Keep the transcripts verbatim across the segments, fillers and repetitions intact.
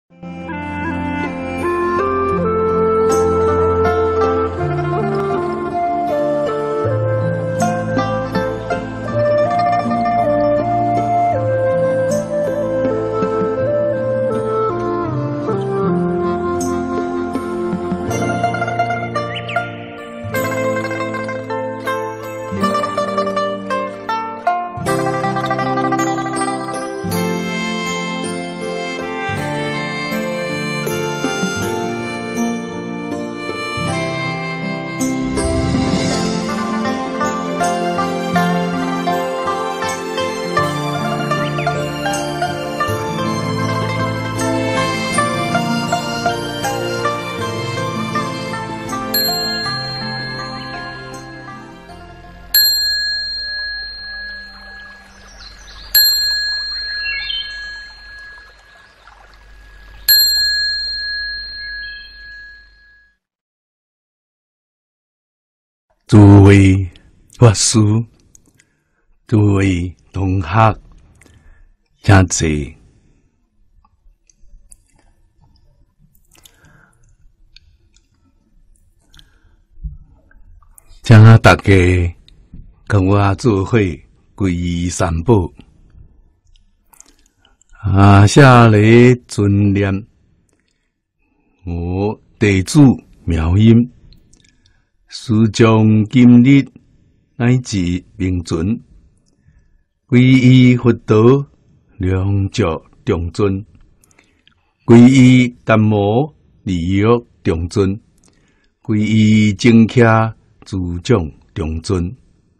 诸位法师、诸位同学，请坐。请大家跟我做伙皈依三宝。啊，下来尊念我地主妙音。师将今日乃至明存，皈依佛道，良觉中尊；皈依达摩，利欲中尊；皈依正伽，自重中尊。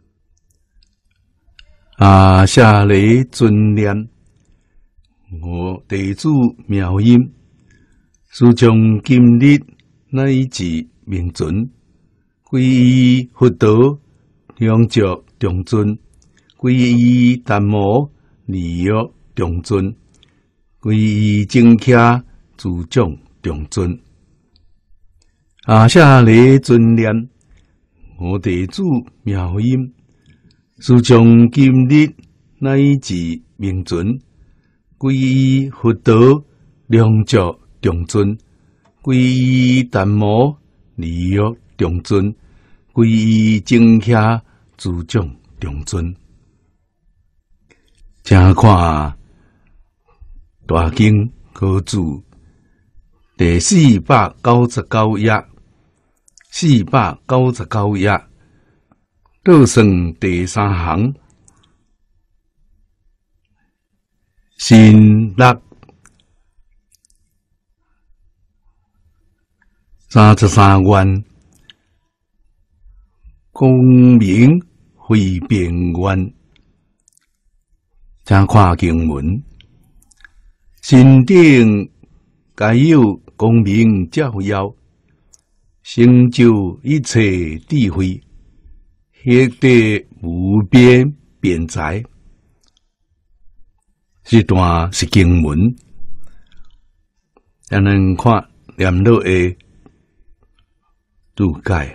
啊，下来尊念我地主妙音，师将今日乃至明存。皈依佛道，良觉中尊；皈依达摩，利欲中尊；皈依正伽，自重中尊。啊，下来尊念我地主妙音，师将今日乃至明存。皈依佛道，良觉中尊；皈依达摩，利欲中尊；皈依正伽，自重中尊。请看大经科注第四百九十九页，四百九十九页倒算第三行，新六三十三愿。功名会变愿，请看经文。心顶皆有功名照耀，成就一切智慧，获得无边辩才。这段是经文，咱们看念落的注解。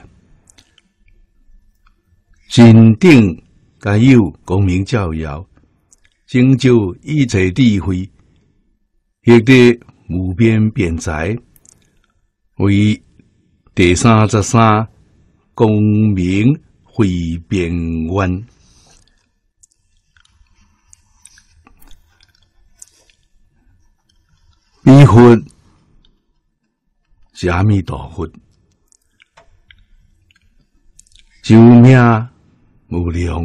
心顶皆有光明照耀，成就一切智慧，获得无边辩才，为第三十三光明会辩愿。彼佛是阿弥陀佛，寿命无量，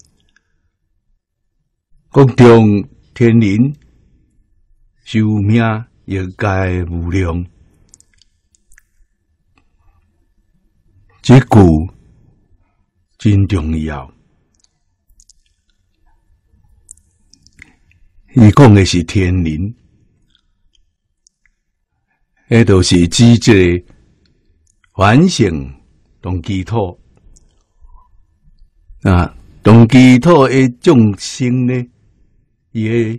各种天人寿命亦皆无量。这句真重要。伊讲的是天人，迄就是指这个凡圣同居土。啊，同居土的众生呢，伊的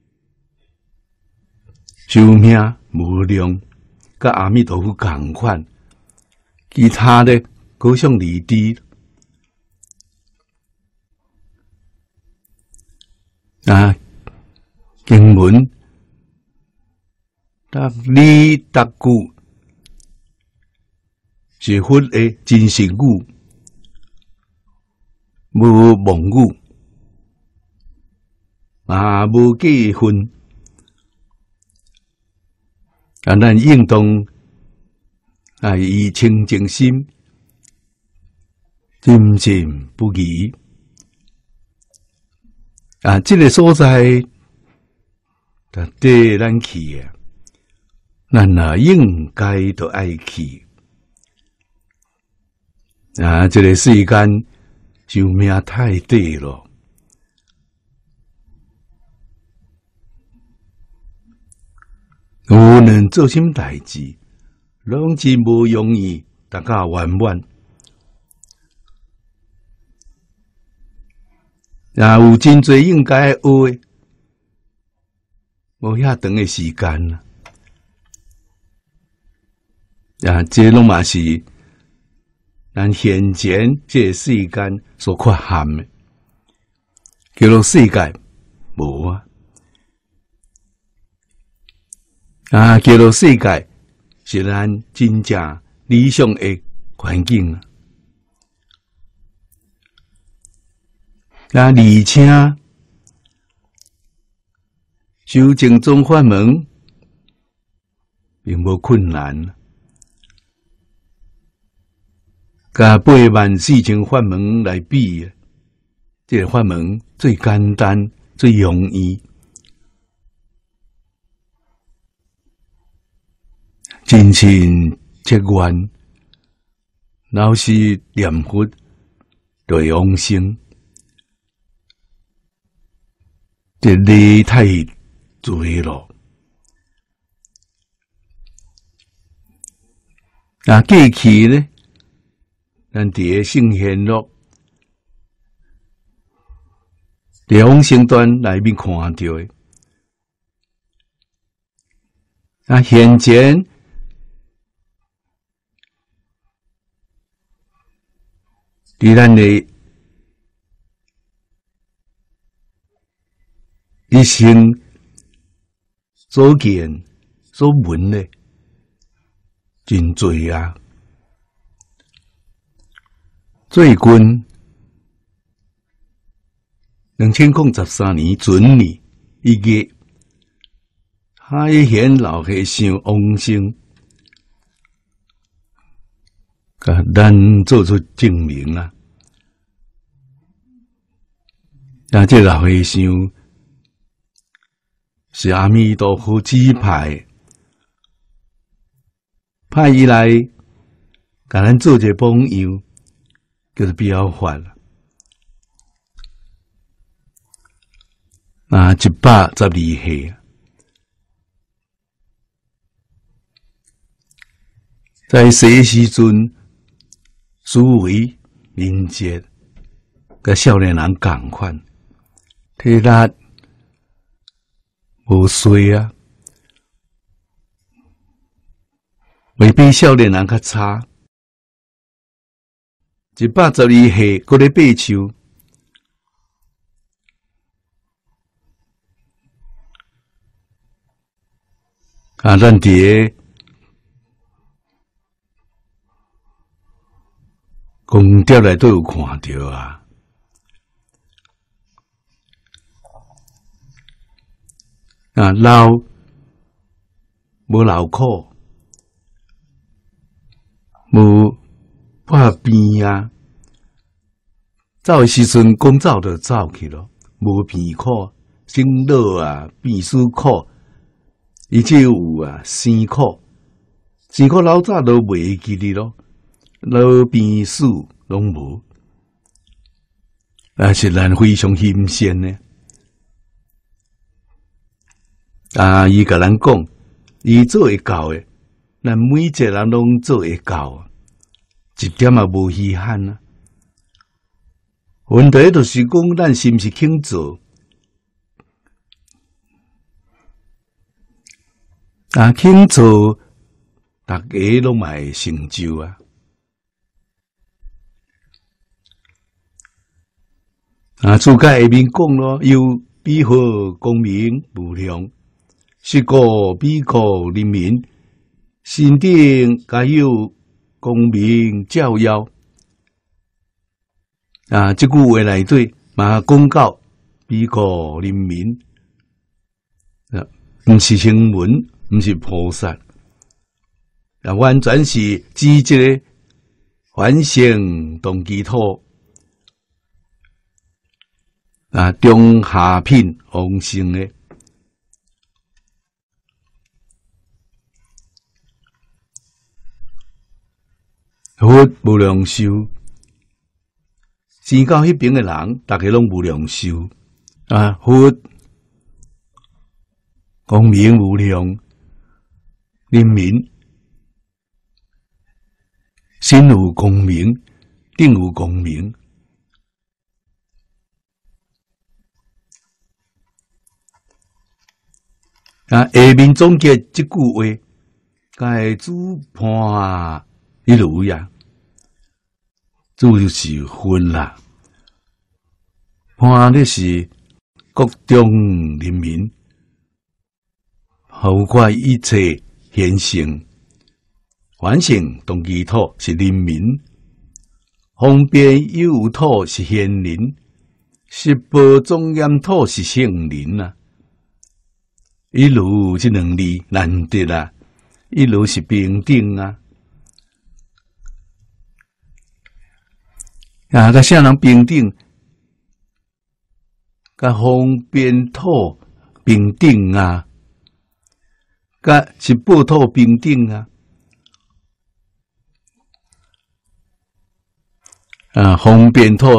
寿命无量，甲阿弥陀佛同款。其他的各项离地啊，经文达理达句是佛的真实语，无妄语，啊无假分。啊，咱应当啊以清净心，精进不移。啊，这个所在，就对咱去啊，咱啊应该都爱去。啊，这个世间寿命太短了。无论做什么代志，拢真无容易，大家圆满。也有真侪应该学的，无遐长的时间啦。啊，这拢嘛是咱现前这个世间所缺陷的，叫做世界无啊。啊，叫做世界是咱真正理想的环境啊！啊，而且修正宗法门并无困难，甲八万四千法门来比，这个法门最简单、最容易。真心切愿，老是念佛对往生，这理太多了。啊，过去呢，咱伫个圣贤录、伫往生段内面看到的，啊，现前。伫咱的一生所见所闻的真多啊！最近两千零十三年准年一月，海贤老和尚往生。甲咱做出证明啊！啊，这老和尚是阿弥陀佛指派，派伊来甲咱做一个榜样，叫做表法啦。啊，一百十二岁，在世时阵。思维敏捷，甲少年人共款，体力无衰啊，未比少年人较差。一百十二岁，搁咧爬树，啊，咱伫个。公调内都有看到啊！啊，老无劳苦，无破病啊！走的时阵，讲走就走去咯，无病苦，生老啊，病死苦，而且有啊生苦，生苦老早都袂记哩咯。老病死拢无，啊是咱非常欣羡呢。啊，伊甲咱讲，伊做会到诶，咱每一个人拢做会到，一点也无稀罕啊。问题就是讲，咱是毋是肯做？啊，肯做，大家拢嘛会成就啊。啊，自家下面讲咯，又比好光明无量， 是国比国人民，心顶该有公民教育。啊，这句话内底嘛讲到比国人民，啊，不是声闻，不是菩萨，啊，完全是指这个反省动机土。啊，中下品王性的，佛无量寿，生到迄边的人，大家拢无量寿啊！佛光明无量，人民心有光明，定有光明。啊！下面总结这句话，该主判一路呀，主就是分啦。判的是各种人民，包括一切现行，反省动机土是人民，方便有土是贤人，十宝庄严土是圣人啊。一路这两字难得啦，一路是平等啊！啊，甲啥人平等？甲方便土平等啊，甲是宝土平等啊！啊，方便土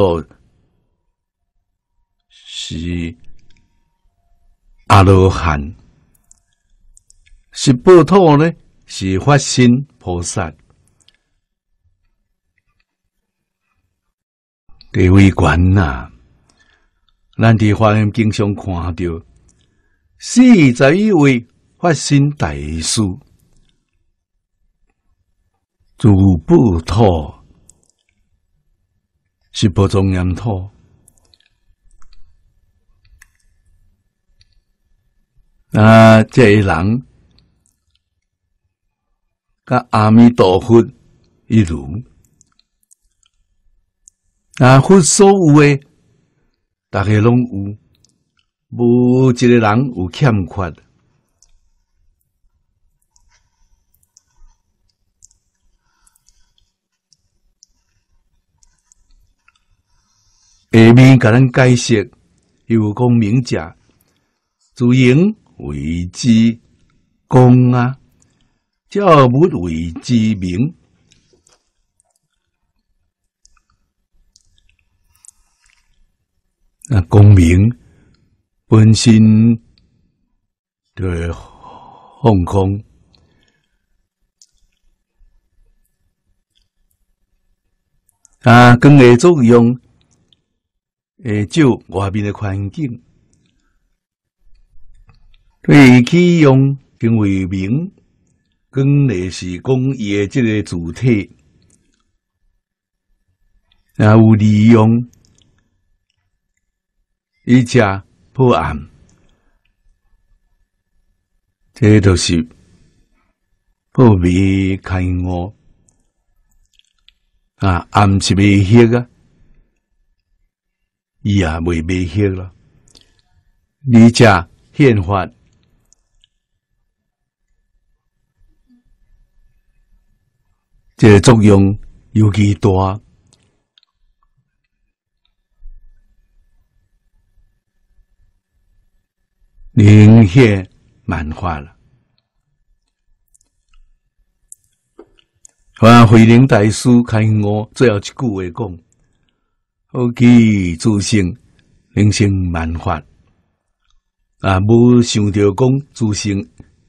是阿罗汉。是报土呢？是发心菩萨，地位悬呐！咱伫华严经上看到，四十一位发心大师，诸报土是报庄严土。啊，这个人。甲阿弥陀佛一如，啊，佛所有诶，大家拢有，无一个人有欠缺。下面甲咱解释，又讲明者，自营为之公啊。教物为之名，啊，光明本身就是放空，啊，光的作用会照外面的环境，对起用成为明。光呢是讲伊诶即个主体，啊有利用，伊只破暗，这就是破迷开悟啊，暗是未晓啊，伊也未未晓啦，你只宪法。这个作用尤其大，明显漫画了。啊，慧能大师开悟最后一句话讲：“好奇自性，灵性万法。”啊，无想着讲自性。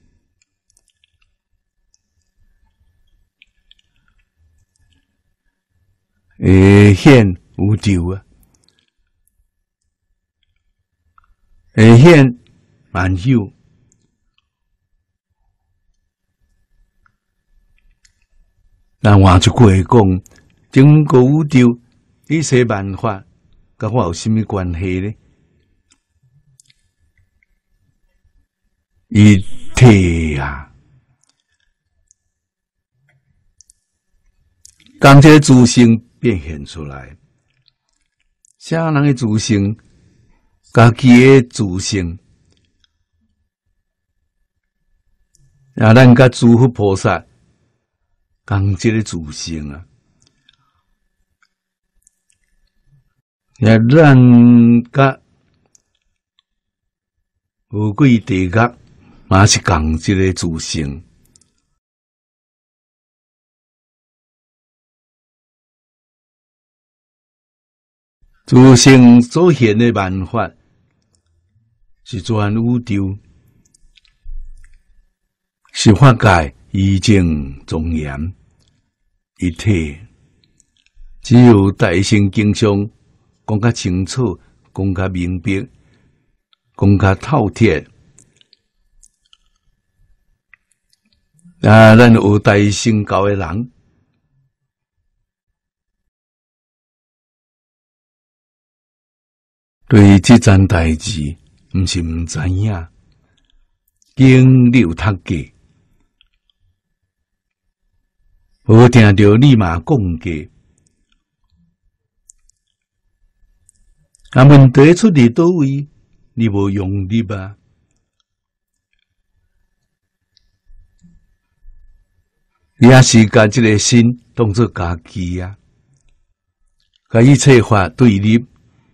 会显有救啊，会显万有。那换一句话讲，整个宇宙一切万法，甲我有甚么关系呢？ 一体啊！当这个自性变现出来，啥人的自性？家己的自性，啊，咱甲诸佛菩萨讲这个自性啊，也咱甲无贵地觉嘛是讲这个自性。自性所现的万法。是全宇宙，是法界意境庄严一体。只有大乘经上讲较清楚，讲较明白，讲较透彻。啊，咱有大乘教的人，对这件代志。毋是毋知影，经你有读过，无听着你嘛讲过。啊，问题出伫倒位？你无用力吧？你也是甲这个心当作家己啊，甲一切法对立。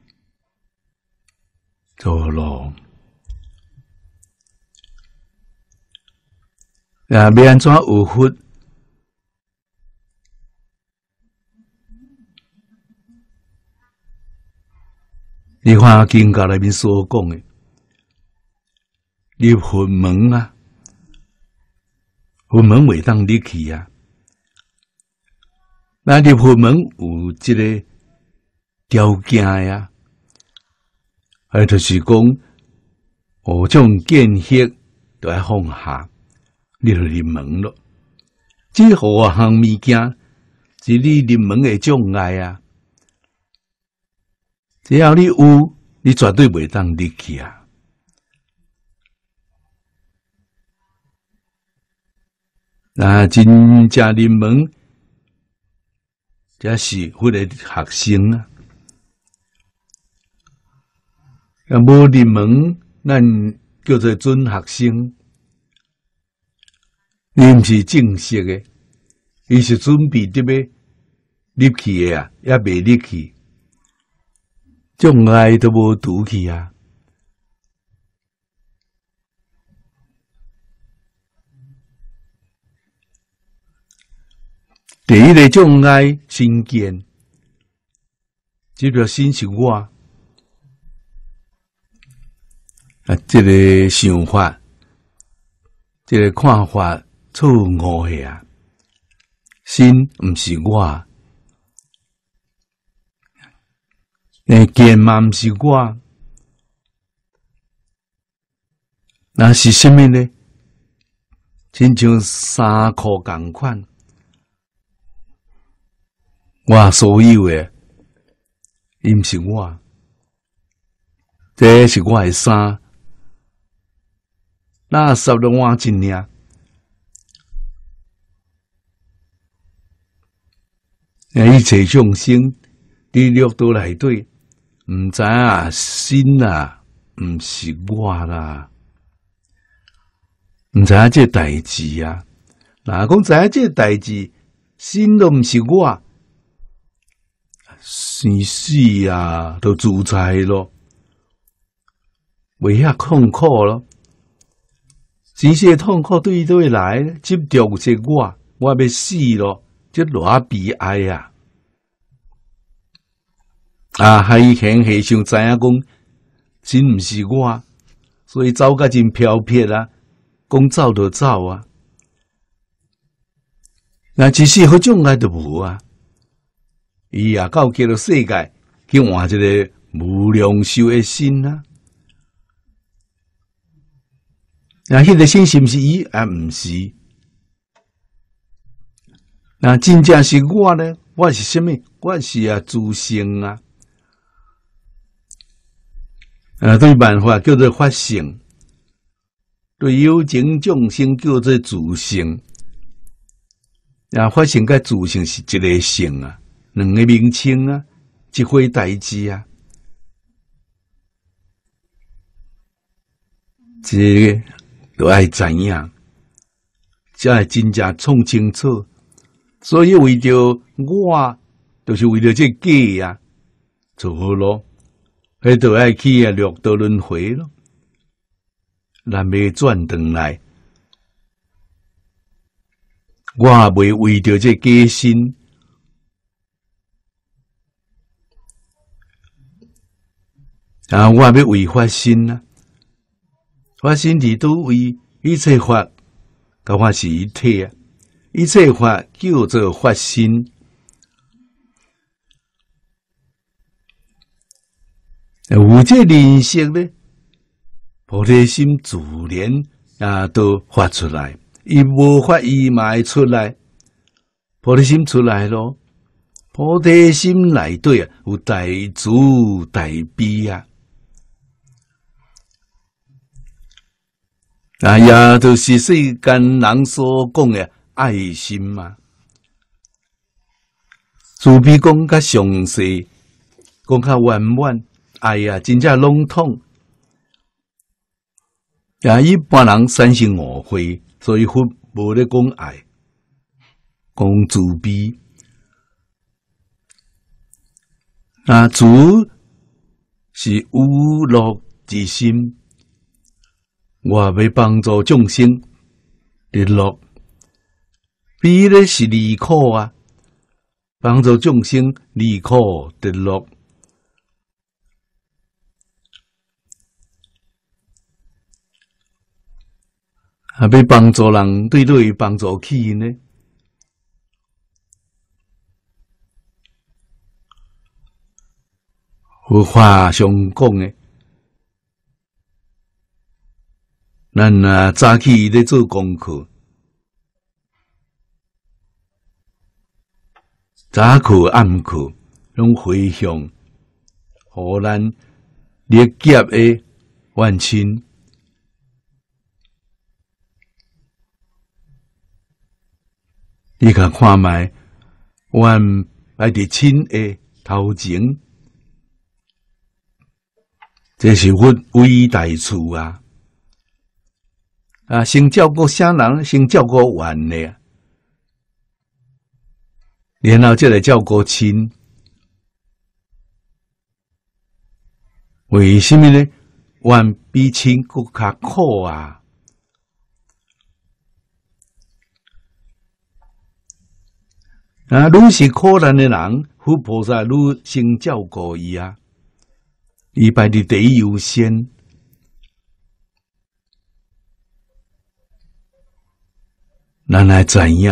走路啊，要安怎有佛？你看经教内面所讲的，入佛门啊，佛门袂当入去啊。那入佛门有这个条件呀。啊，就是讲，哦，种见识都要放下，你就入门咯。这何项物件是你入门的障碍啊？只要你有，你绝对袂当入去啊！那真正入门，这是佛的学生啊。啊，无入门，咱叫做准学生，伊毋是正式的，伊是准备伫要入去的啊，也未入去，障碍都无拄去啊。第一个障碍心见，这个心是我。啊，这个想法，这个看法错误的啊，心毋是我，诶，见嘛毋是我，那是什么呢？亲像衫裤共款，我所有的，伊毋是我，这是我的衫。那十了换一领，一切众生伫六道内底，毋知啊心啊，毋是我啦，毋知影这代志啊。若讲知影这代志，心都毋是我，生死啊都自在咯，袂遐痛苦咯。真实的痛苦对伊都会来，执着是我，我要死咯，这偌悲哀啊！啊，还显和尚知影讲，真毋是我，所以走甲真飘撇啊，讲走就走啊。那其实好障碍都无啊，伊也到极乐世界去换一个无量寿的心啊。那迄个心是毋是伊？啊，毋是。那真正是我呢？我是什么？我是啊，自性啊。啊，对办法叫做法性。 对有情众生叫做自性，啊，发生甲自性是一个性啊，两个名称啊，一回代志啊，这个都爱知影，才会真正创清楚。所以为着我，就是为着这假啊，就好咯。迄就爱去啊六道轮回咯，咱要转转来。我也袂为着这假身，啊，我要为发心啊，发心伫倒位，一切法，甲我是一体啊，一切法叫做发心。有这认识呢，菩提心自然啊都发出来，伊无法伊嘛会出来，菩提心出来咯。菩提心内底啊有大慈大悲啊，啊也就是世间人所讲的爱心嘛。慈悲讲较详细，讲较圆满。爱呀，真正笼统。啊，一般人三心误会，所以佛无咧讲爱，讲慈悲。啊，慈是有乐之心，我要帮助众生得乐。悲咧是离苦啊，帮助众生离苦得乐。啊，要帮助人，对对帮助起呢？佛法上讲的，咱啊早起咧做功课，早课暗课，拢回向，互咱列劫的万亲。你甲看卖，阮摆伫亲的头前，这是佛伟大处啊！啊，先照顾啥人，先照顾完的，然后再来照顾亲。为什么呢？完比亲更较苦啊！啊，愈是苦难的人，佛菩萨愈先照顾伊啊，伊摆伫第一优先。咱来知影，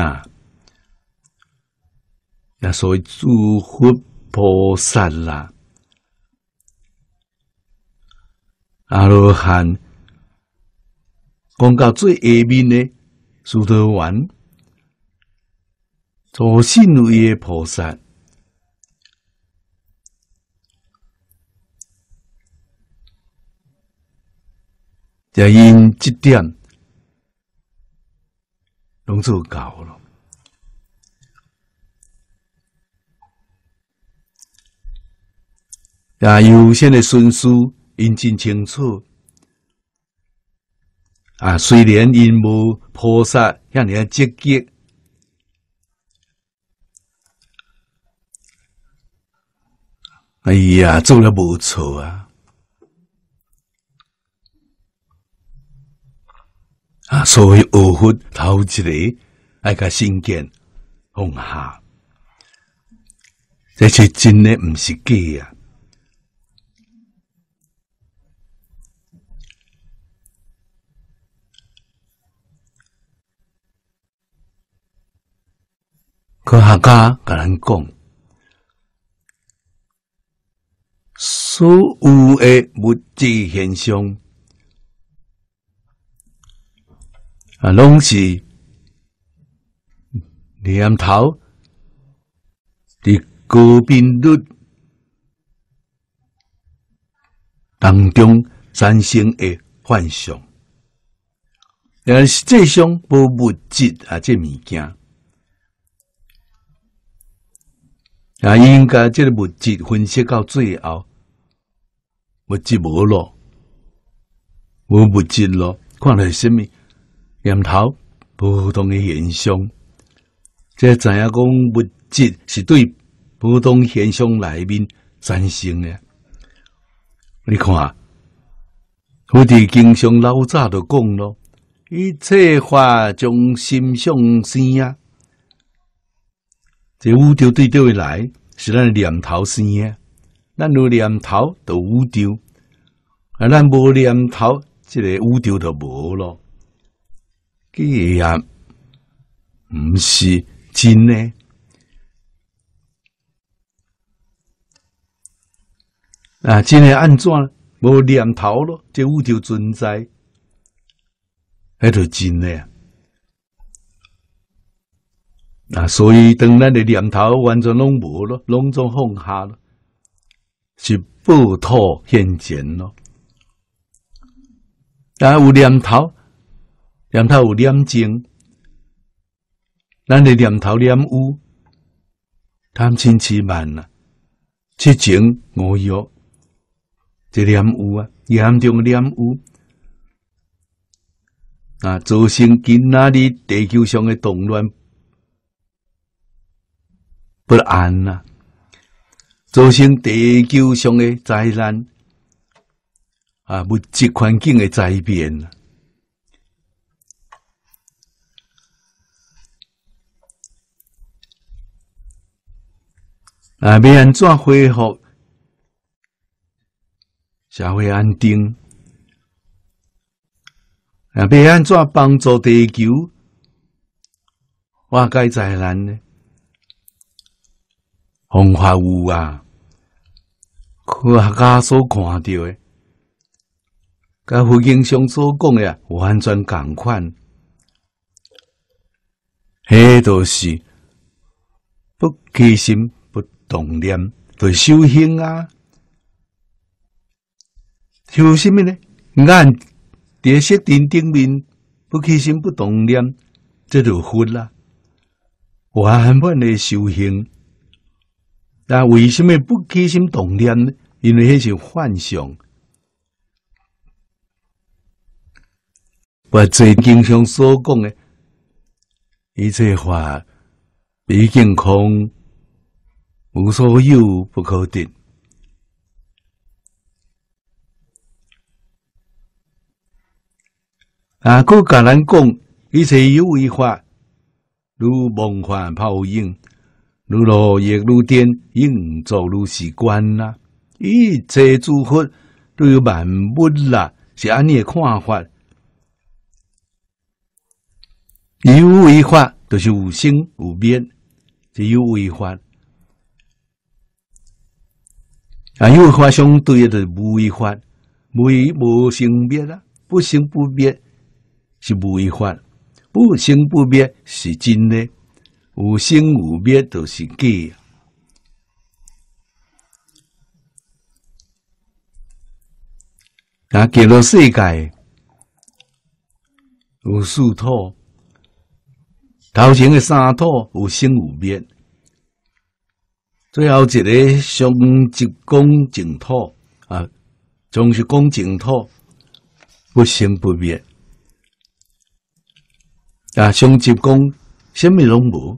也所以诸佛菩萨啦，阿罗汉讲到最下面的殊陀丸。做信位的菩萨，也因这点拢做到了。也有些的顺序因真清楚啊，虽然因无菩萨遐尔积极。哎呀，做了无错啊！啊，所以学佛头一个爱甲信见放下，这是真的，毋是假啊！科学家甲咱讲。所有的物质现象啊，拢是念头伫高频率当中产生的幻象。 但实际上无物质啊，这物件啊，应该这个物质分析到最后，物质无咯，无物质咯，看到什么念头波动的现象，这知影讲物质是对波动现象内面产生的。你看，我哋经常老早就讲咯。一切法从心上生啊！这宇宙对对来是咱念头生啊，咱有念头就宇宙，啊，咱无念头，这个宇宙就无咯。这也唔是真的。啊，真的安怎无念头咯？这宇宙存在。迄就真诶啊！啊，所以当咱的念头完全拢无咯，拢总放下咯，是报土现前咯。啊，有念头，念头有念情，咱的念头念有，贪嗔痴慢啊，七情五欲，这念有啊，严重念有。啊，造成今仔日地球上的动乱不安呐、啊，造成地球上的灾难啊，物质环境的灾变啊。啊，要安怎恢复社会安定？啊，要安怎帮助地球化解灾难呢？方法有啊，科学家所看到的，甲佛经上所讲的完全同款。迄就是不起心不动念，就修行啊。修什么呢？眼在色尘顶面不起心不动念，这就佛啦，完全的修行。但为什么不起心动念呢？因为迄是幻象。或者经上所讲的一切法毕竟空，无所有，不可得。啊，佮甲咱讲，一切有为法，如梦幻泡影，如落叶如电，应作如是观啦。一切诸佛对万物啦，是安尼的看法。有为法就是有生有灭，是有为法。啊，有为法相对的就是无为法，无为无生灭啦，不生不灭。是无为法，不生不灭是真的，有生有灭都是假。啊，极乐世界有四土，头前的三土有生有灭，最后一个上极光净土啊，上极光净土不生不灭。啊，上极光什么拢无，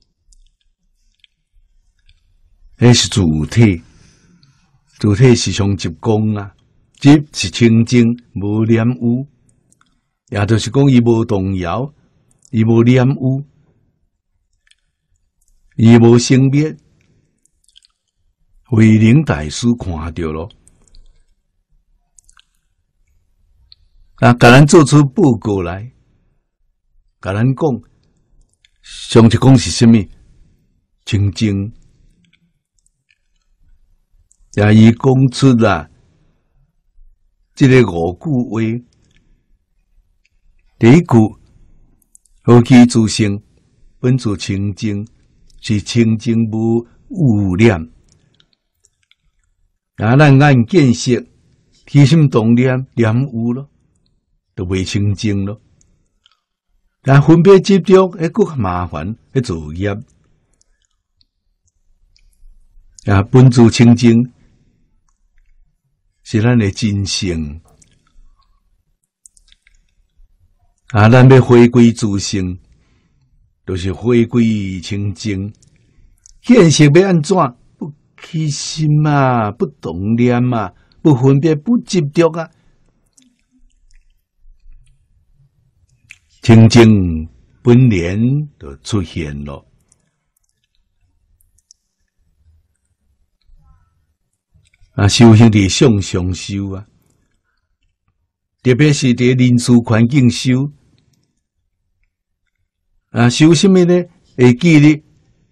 迄是主体，主体是上极光啊，即是清净无染污，也就是讲伊无动摇，伊无染污，伊无生灭。慧能大师看到咯，啊，甲咱做出报告来。甲咱讲，上一讲是什么？清净，也伊讲出啦，这个五句话。第一句，何其自性，本自清净，是清净无污染。啊，咱眼见色，起心动念，染污咯，就袂清净咯。 但分别执着，还佫麻烦，还造业。啊，本自清净是咱的真性。啊，咱要回归自性，就是回归清净。现实要安怎？不起心啊，不动念啊，不分别，不执着啊。清净本然就出现了。啊，修行伫向上修啊，特别是伫人事环境修。啊，修什么呢？会记哩，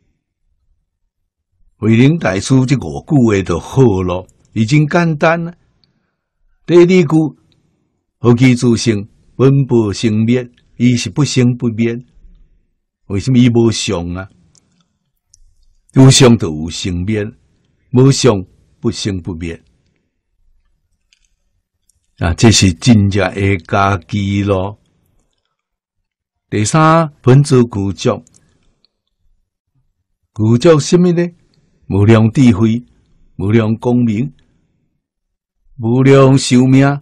慧能大师这五句话就好咯，已经简单了。第二句，何其自性，本不生灭，伊是不生不灭。为什么伊无相啊？有相就有生灭，无相不生不灭。啊，这是真正的家己咯。第三，本自具足，具足什么呢？无量智慧，无量光明，无量寿命，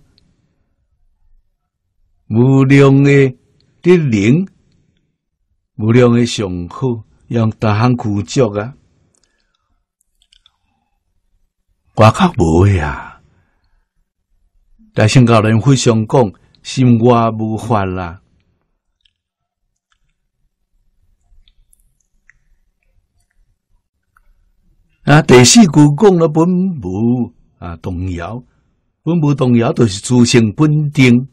无量的德能，无量的上好，让大项具足啊！外口无呀，大乘教人非常讲，心外无法啦。啊，第四句讲了本无啊动摇，本无动摇就是自性本定，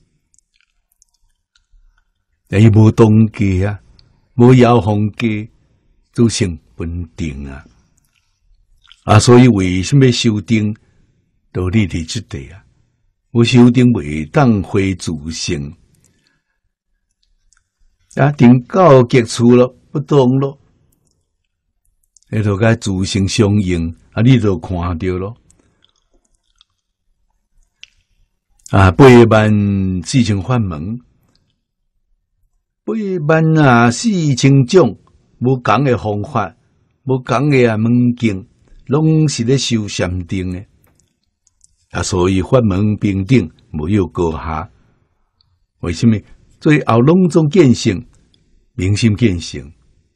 伊无动机啊，无摇晃机，自性本定啊。啊，所以为什么修定道理伫即地啊？无修定袂当回自性，啊，定到极处了，不动了。迄就甲自性相应，啊，你就看到咯。啊，八万四千法门，八万啊四千种无共的方法，无共的啊门径，拢是咧修禅定的。啊，所以法门平等，无有高下。为什么？最后拢总见性，明心见性。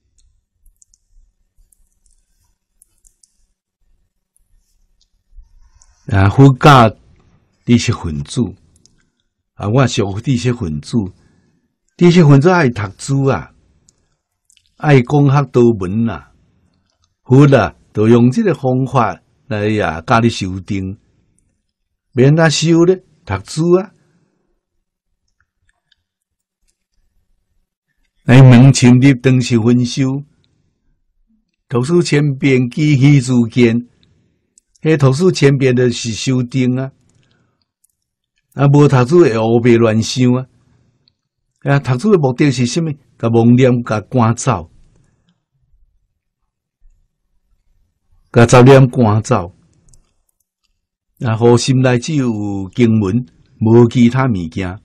啊，佛教知识分子啊，我属知识分子，知识分子爱读书啊，爱讲学道文啊，佛啊，就用这个方法来呀教你修定，免哪修咧，读书啊，来问深入当时分修，读书千遍，记起自见。迄读书千遍就是修定啊，啊无读书会胡白乱想啊。啊，读书的目的是什么？甲妄念甲赶走，甲杂念赶走。啊，互心内只有经文，无其他物件。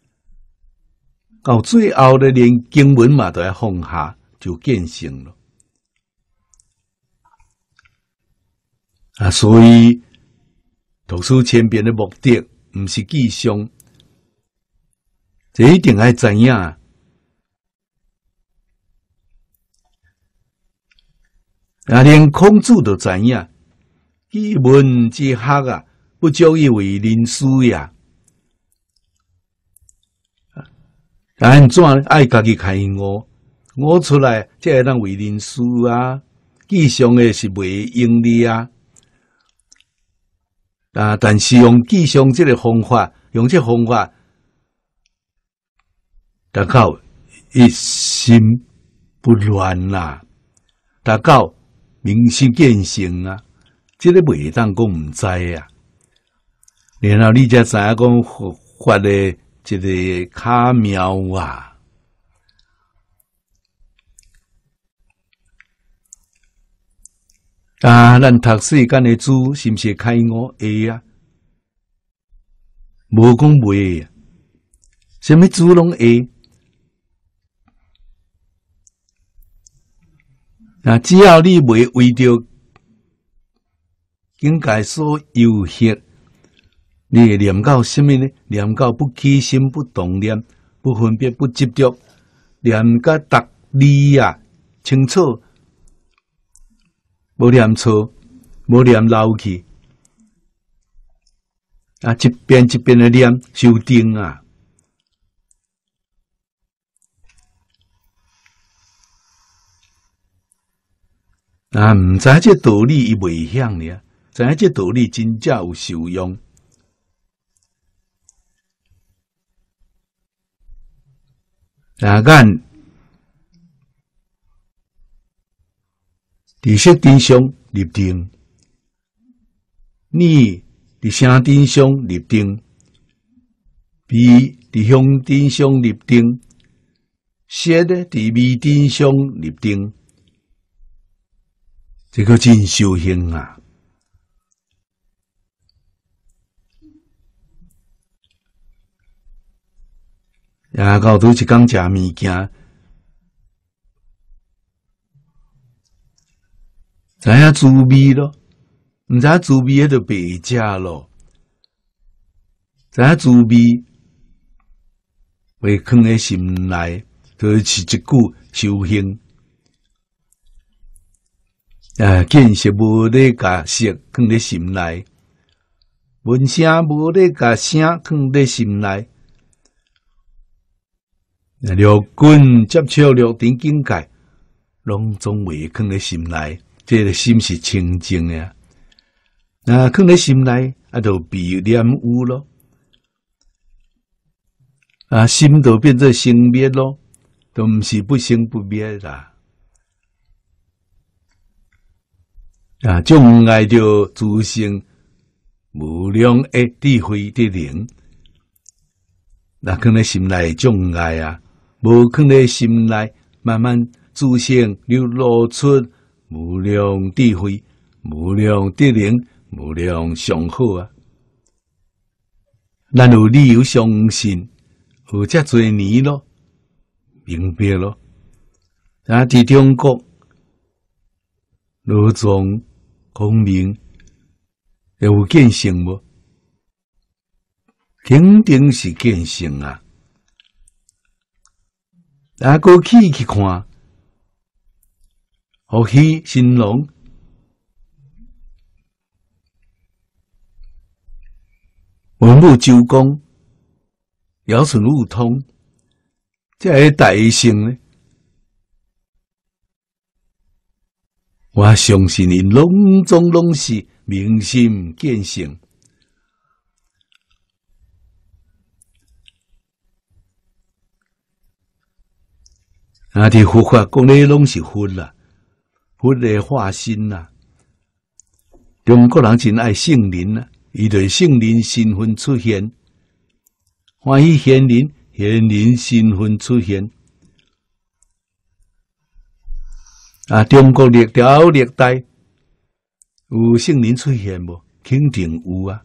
到最后咧，连经文嘛都要放下，就见性了。啊，所以读书千遍的目的，毋是记诵，这一定要知影。啊，连孔子都知影，一文之学啊，不足以为人师呀。安怎爱家己开悟，悟出来才会当为人师啊？记诵的是袂用力啊。啊！但是用记诵这个方法，用这方法，达到一心不乱啦，达到明心见性啊，这个袂当讲毋知啊。然后你才知影讲法的这个巧妙啊。啊，咱读世间的书，是毋是开悟会啊？无讲袂啊，什么书拢会。 啊，只要你袂为着境界所诱惑，你会念到什么呢？念到不起心、不动念、不分别、不执着，念甲达理啊清楚，无念错，无念漏去。啊，一遍一遍的念修定啊。啊，毋知这道理伊袂晓呢，知影这道理真正有受用。啊，咱伫色顶上立定，你伫声顶上立定，味伫香顶上立定，色咧伫味顶上立定。这个真修行啊！啊，到拄一工食物件，知影滋味咯，毋知影滋味迄就白食咯。知影滋味会放在心内，就是一句修行。啊，见识无咧，甲色放在心内；闻声无咧，甲声放在心内。六根接触六尘境界，拢总袂放在心内。这个心是清净的啊！那放在心内，啊，就被染污咯。啊，心就变做生灭咯，都毋是不生不灭啦。啊，障碍着自性无量的智慧的灵，那放在心内障碍啊，无放在心内，慢慢自性流露出无量智慧、无量的灵、无量上好啊！咱有理由相信，有遮多年咯，明白咯。啊，伫中国罗庄。孔明有见性无？肯定是见性啊！啊，过去去看，伏羲、神农、文武周公、尧舜禹汤，这些大圣呢？我相信伊拢总拢是明心见性，啊！伫佛法讲咧，拢是佛啦，佛的化身啦。中国人真爱圣人啦，伊对圣人身份出现，欢喜贤人，贤人身份出现。啊！中国历朝历代有圣人出现无？肯定有啊！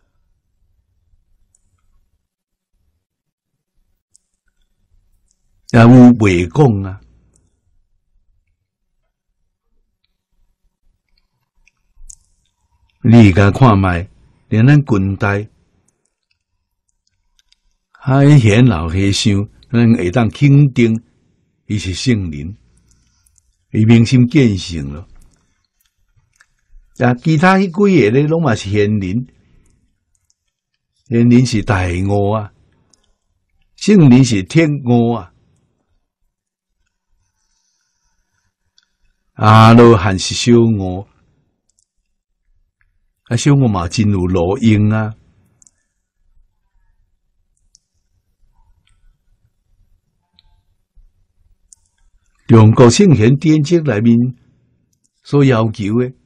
也有袂讲啊！你甲看卖，连咱近代海贤老和尚，咱会当肯定伊是圣人。伊明心见性咯，啊，其他迄几个咧，拢嘛是贤人，贤人是大悟啊，圣人是天悟啊，阿罗汉是小悟，啊，小悟嘛真有路用啊。中国圣贤典籍内面所要求的，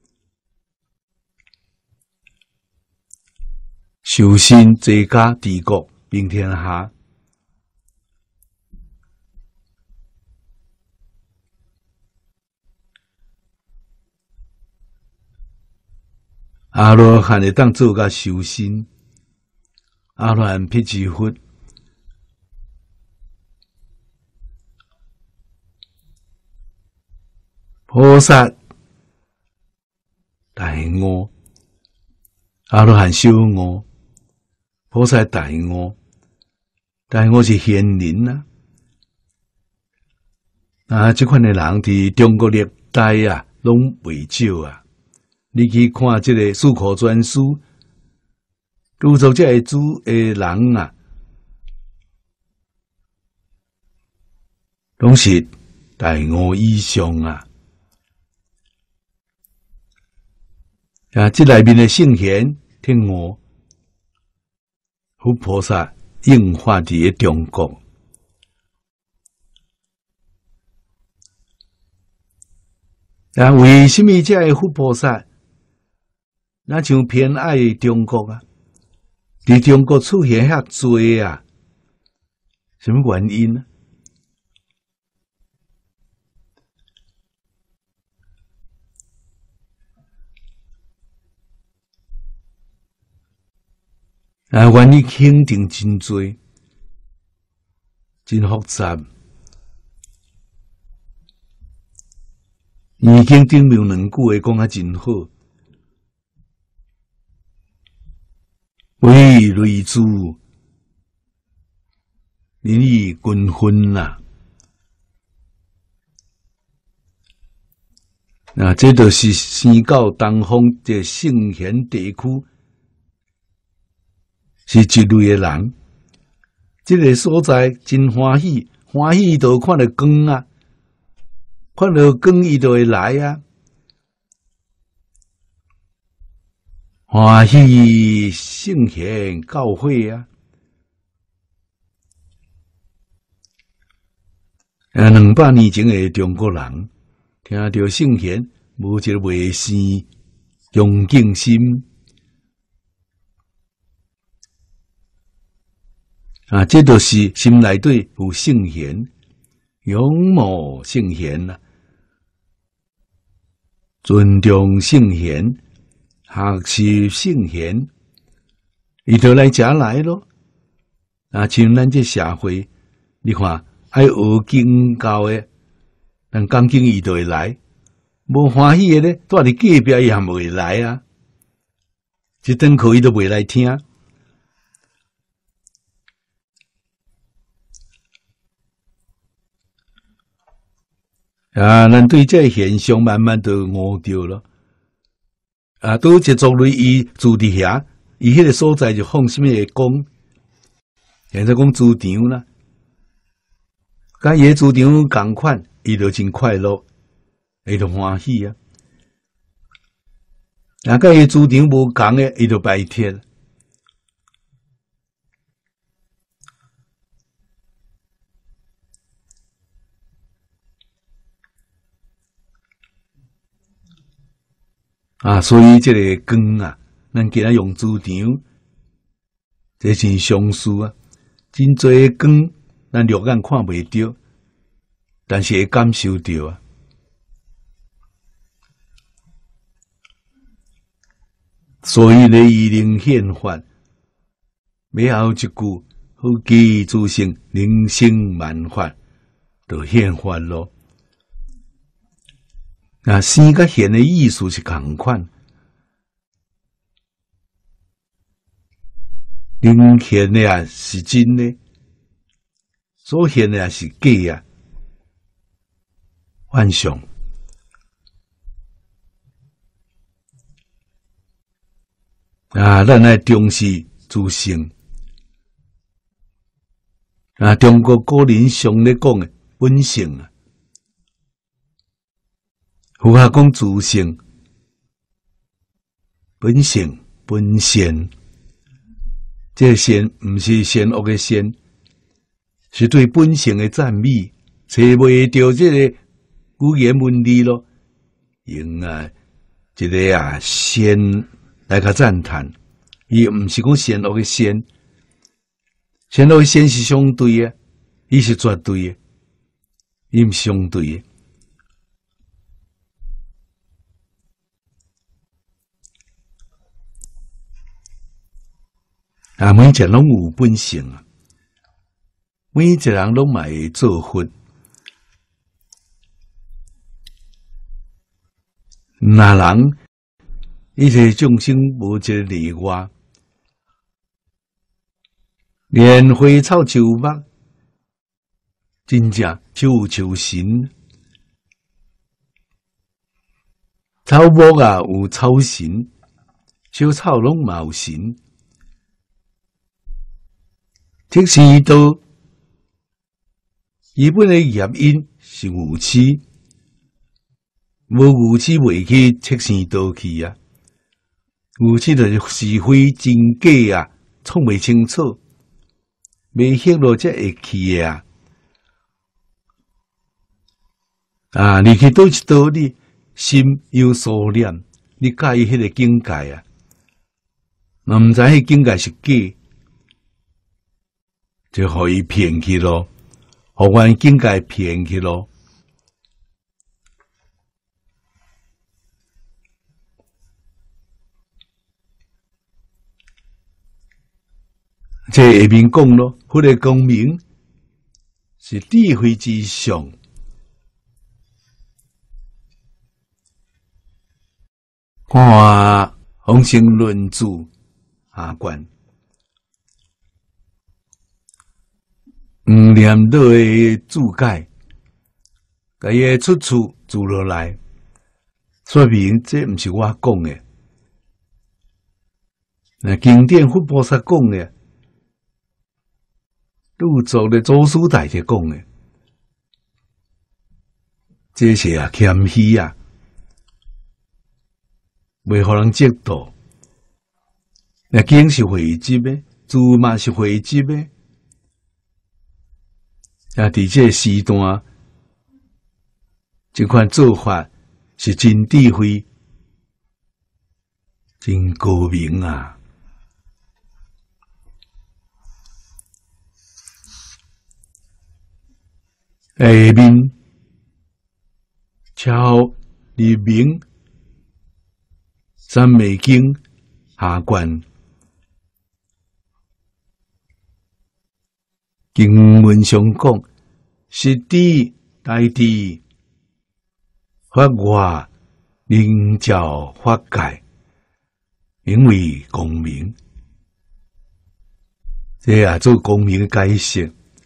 修身齐家治国平天下，阿罗汉会当做甲修身，阿罗汉辟支佛。 菩萨大悟，阿罗汉小悟，菩萨大悟，大悟是贤人啊！啊，这款的人伫中国历代啊，拢未少啊。你去看这个《四库全书》，拄做这个主的人啊，拢是大悟以上啊。啊，这内面的圣贤天悟、佛菩萨应化伫个中国。啊，为什么这个佛菩萨那像偏爱中国啊？伫中国出现遐多啊？什么原因呢？啊，原因肯定真多，真复杂。已经顶面两句话讲啊真好，为类主，人以均分啦。啊，这就是生到东方这圣贤地区。是一类的人，这个所在真欢喜，欢喜就看到光啊，看到光伊就会来啊，欢喜圣贤教会啊，啊，两百年前的中国人听到圣贤，无一个袂生恭敬心。啊，这就是心内底有圣贤，仰慕圣贤啊，尊重圣贤，学习圣贤，伊就来吃来咯。啊，像咱这社会，你看爱学经教的，但讲经伊就会来；无欢喜的咧，住伫隔壁伊也袂来啊。一顿课伊都袂来听。啊，咱对这现象慢慢都悟着了。啊，拄一族类伊住伫遐，伊迄个所在就放什么个讲？现在讲主场啦，甲伊个主场共款，伊就真快乐，伊就欢喜啊。啊，甲伊主场无共诶，伊就白贴。啊，所以这个光啊，咱今仔用主场，这真相似啊，真侪光，咱肉眼看袂到，但是会感受到啊。所以咧，以灵宪法，尾后一句“好基诸圣，灵性万法”，就宪法咯。啊，生甲现的意思是同款，灵现的啊是真的，所现的啊是假啊，幻象。啊，咱爱重视诸圣。啊，中国古人常咧讲的本性啊。佛学讲自性、本性、本善，这个善不是善恶的善，是对本性的赞美，找袂到这个语言文理咯，用啊一个啊善来甲赞叹，伊唔是讲善恶的善，善恶的善是相对的，伊是绝对的，伊唔相对的。啊，每一个拢有本性啊，每一个人拢嘛会做佛。 那人一切众生无一个例外，连花草树木，真正就有树神。草木啊有草神，小草拢嘛有神。即是都伊本诶业因是牛痴，无牛痴袂去测生道去啊。牛痴就是是非真假啊，创袂清楚，未晓落才会去啊。啊，你去倒一倒你心有所念，你介意迄个境界啊？若毋知迄境界是假，就互伊骗去咯，互阮境界骗去咯。这下面讲咯，迄个光明是智慧之上。看红星论著下卷，黄念老的注解，甲伊的出处注落来，说明这毋是我讲的，那经典佛菩萨讲的，陆族的祖师大德讲的，这是啊谦虚啊。袂互人嫉妒，那经是汇集的，字嘛是汇集的，啊！伫这时段，这款做法是真智慧、真高明啊！下面超立明。三昧经下卷经文上讲，实地大地法外灵照法界，名为光明。这也做光明的解释。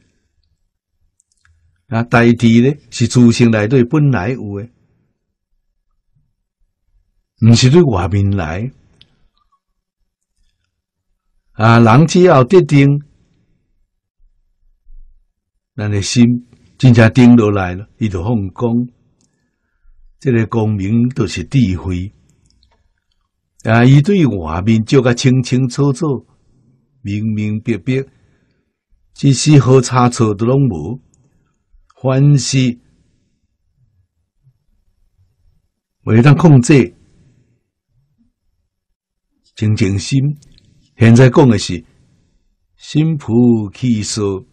啊，大地呢是自性内底本来有的。毋是对外面来啊！人只要得定，咱的心真正定落来了，伊就放光。这个光明就是智慧啊！伊对外面照甲清清楚楚、明明白白，一丝毫差错都拢无。凡是为当控制。清净心，现在讲的是心菩气缩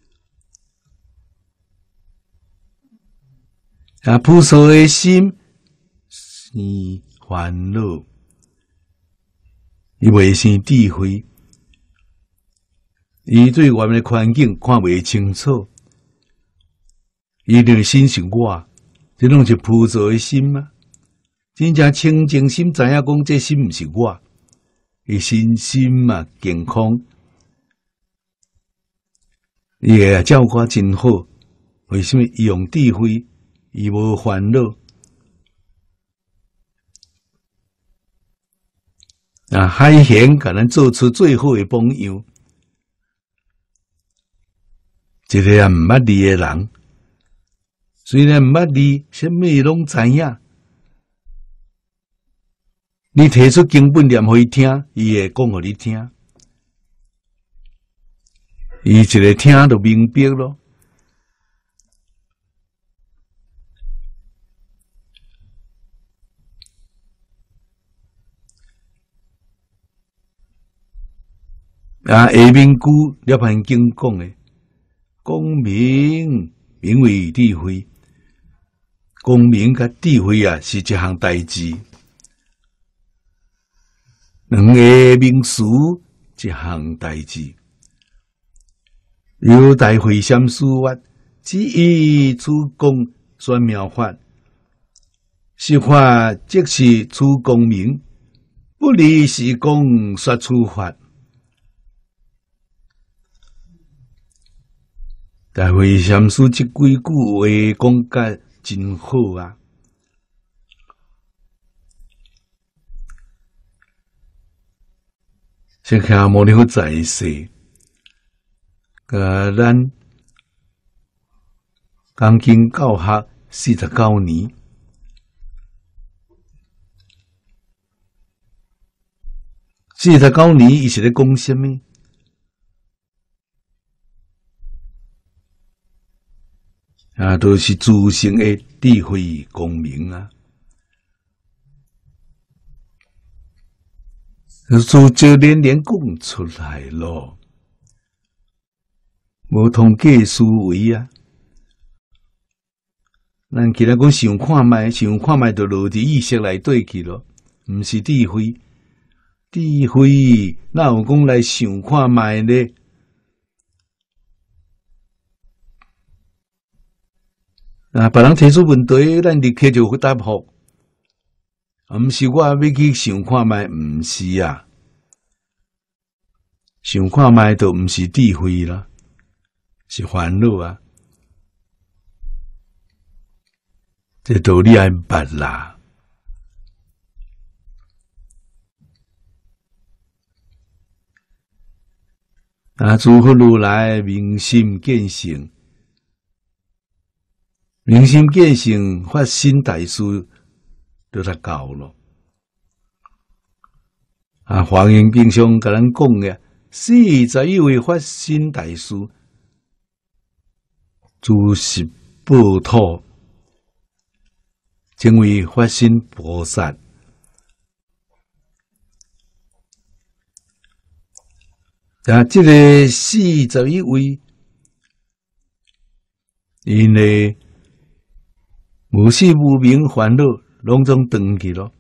啊，菩萨的心是烦恼，伊袂生智慧，伊对外面的环境看袂清楚，伊认为心是我，这拢是菩萨的心吗？真正清净心知影讲，这心毋是我。伊身心嘛健康，伊个照顾真好。为什么伊用智慧，伊无烦恼？啊，海贤甲咱做出最好的榜样。一个也毋捌字的人，虽然毋捌字，什么拢知影。你提出经本念互伊听，伊会讲互你听，伊一个听就明白咯。啊，下面句了凡经讲的，光明名为智慧，光明甲智慧啊是一项代志。两个名词一项代志，由大会禅师法，只以此讲宣妙法， 实法即是处功名，不离是功说处法。大会禅师即几句话讲甲真好啊！释迦牟尼佛在世，甲咱讲经教学四十九年。四十九年，伊是咧讲什么？啊，都、就是自性的智慧光明啊！就就连连讲出来咯，无通过思维啊！咱其他讲想看卖，想看卖，就落伫意识内底去咯，毋是智慧。智慧哪有讲来想看卖呢？啊！别人提出问题，咱立刻就回答复，毋是我要去想看卖，毋是啊！想看卖都毋是智慧啦，是烦恼啊！这道理爱捌啦。啊！诸佛如来明心见性。明心见性，发心大事就达到咯。啊，华严经上甲咱讲嘅，四十一位发心大事，诸十报土，成为发心菩萨。啊，这个四十一位，因为无始无明烦恼，拢总断去咯。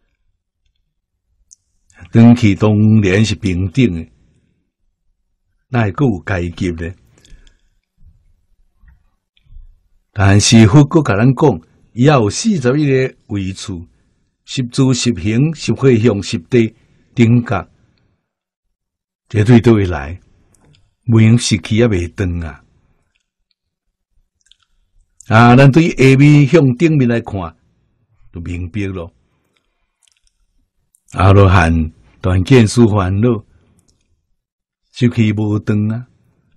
断去当然是平等的，哪会阁有阶级呢？但是佛阁甲咱讲，伊也有四十一个位处，十住、十行、十回向、十地、顶觉，绝对都会来，无用失去也袂断啊！啊，咱对下面向顶面来看，就明白咯。阿罗汉断见思烦恼，失去无断啊！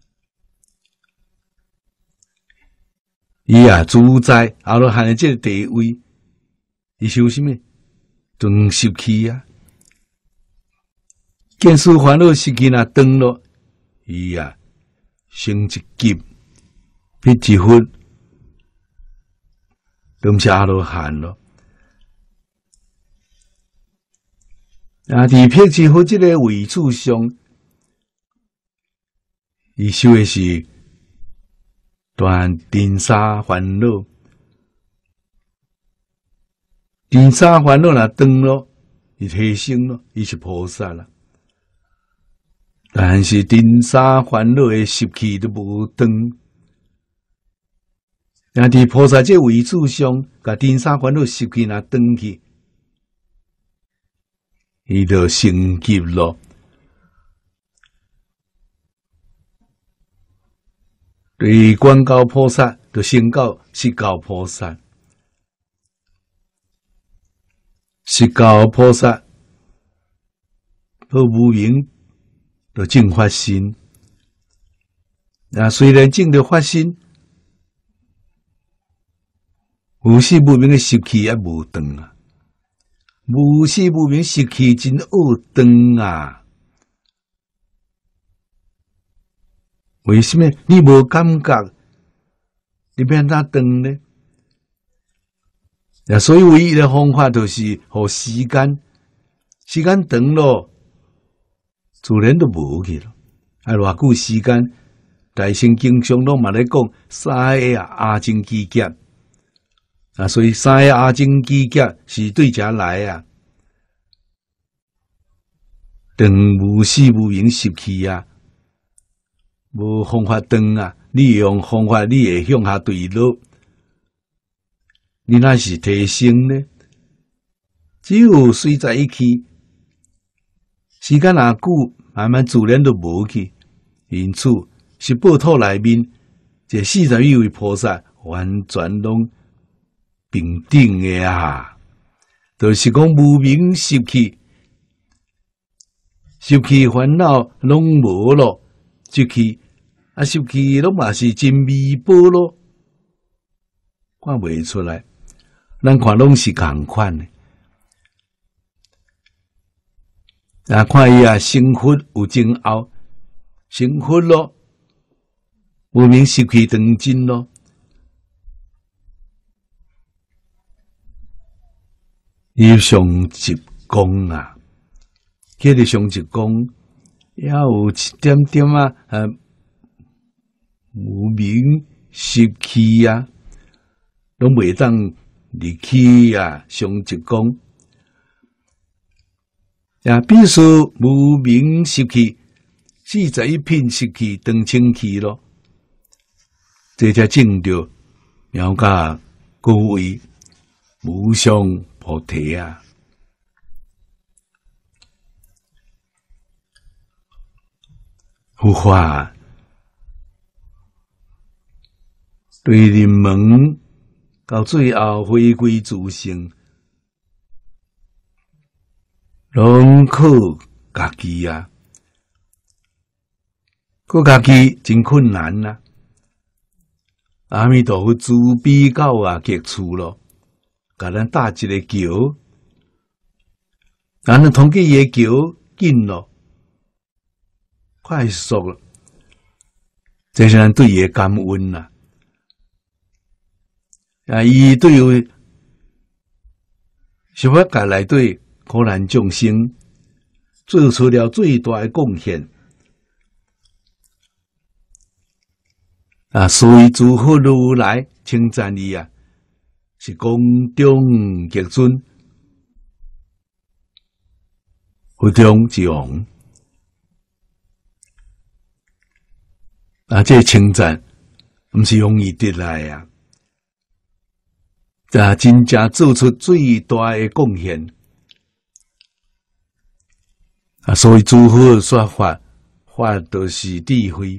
伊啊自在阿罗汉的这个地位，伊是有啥物？断失去啊！见思烦恼失去若断咯，伊啊升一级，彼一佛。都毋是阿罗汉咯，啊！伫辟支佛这个位置上，伊修的是断尘沙烦恼，尘沙烦恼若断咯，伊提升咯，伊是菩萨啦。但是尘沙烦恼的失去都无断。啊！伫菩萨这位置上，甲尘沙烦恼失去若断去，伊就升级咯。对观高菩萨，就升到释高菩萨。释高菩萨，好无明，就正发心。啊，虽然正着发心。无始无明的失去也无断啊！无始无明失去真恶断啊！为什么你无感觉？你变哪断呢？啊，所以唯一的方法就是互时间，时间长咯，自然都无去了。啊，偌久时间，大乘经上拢嘛咧讲三个阿僧祇劫。啊，所以三个阿僧祇劫是对遮来啊，断无始无明失去啊，无方法断啊！你用方法，你会向下坠落。你若是提升呢， 只有随在一起，时间若久，慢慢自然就无去。因此，十八土内面，这四十一位菩萨完全拢平等的啊，就是讲无明习气，习气烦恼拢无咯，习气啊习气拢嘛是真微薄咯，看袂出来，咱看拢是共款的。啊，看伊啊，成佛有前后，成佛咯，无明习气当真咯。伊上一功啊，迄个上一功，也有一点点啊，啊，无明习气啊，拢袂当入去啊，上一功。也必须无明习气，四十一品习气当清气咯，这才证着了解各位无上菩提啊！佛法对人们到最后回归自性。拢靠家己啊，靠家己真困难啊！阿弥陀佛慈悲到啊极处咯，甲咱搭一个桥，咱能通过伊个桥紧咯，快速咯，这是咱对伊个感恩啦。啊，伊对于十法界内底苦难众生做出了最大的贡献啊！所以诸佛如来称赞伊啊，是功中极尊，佛中之王啊！这称赞毋是容易得来啊！啊，真正做出最大的贡献。啊，所以诸佛说法，法都是智慧，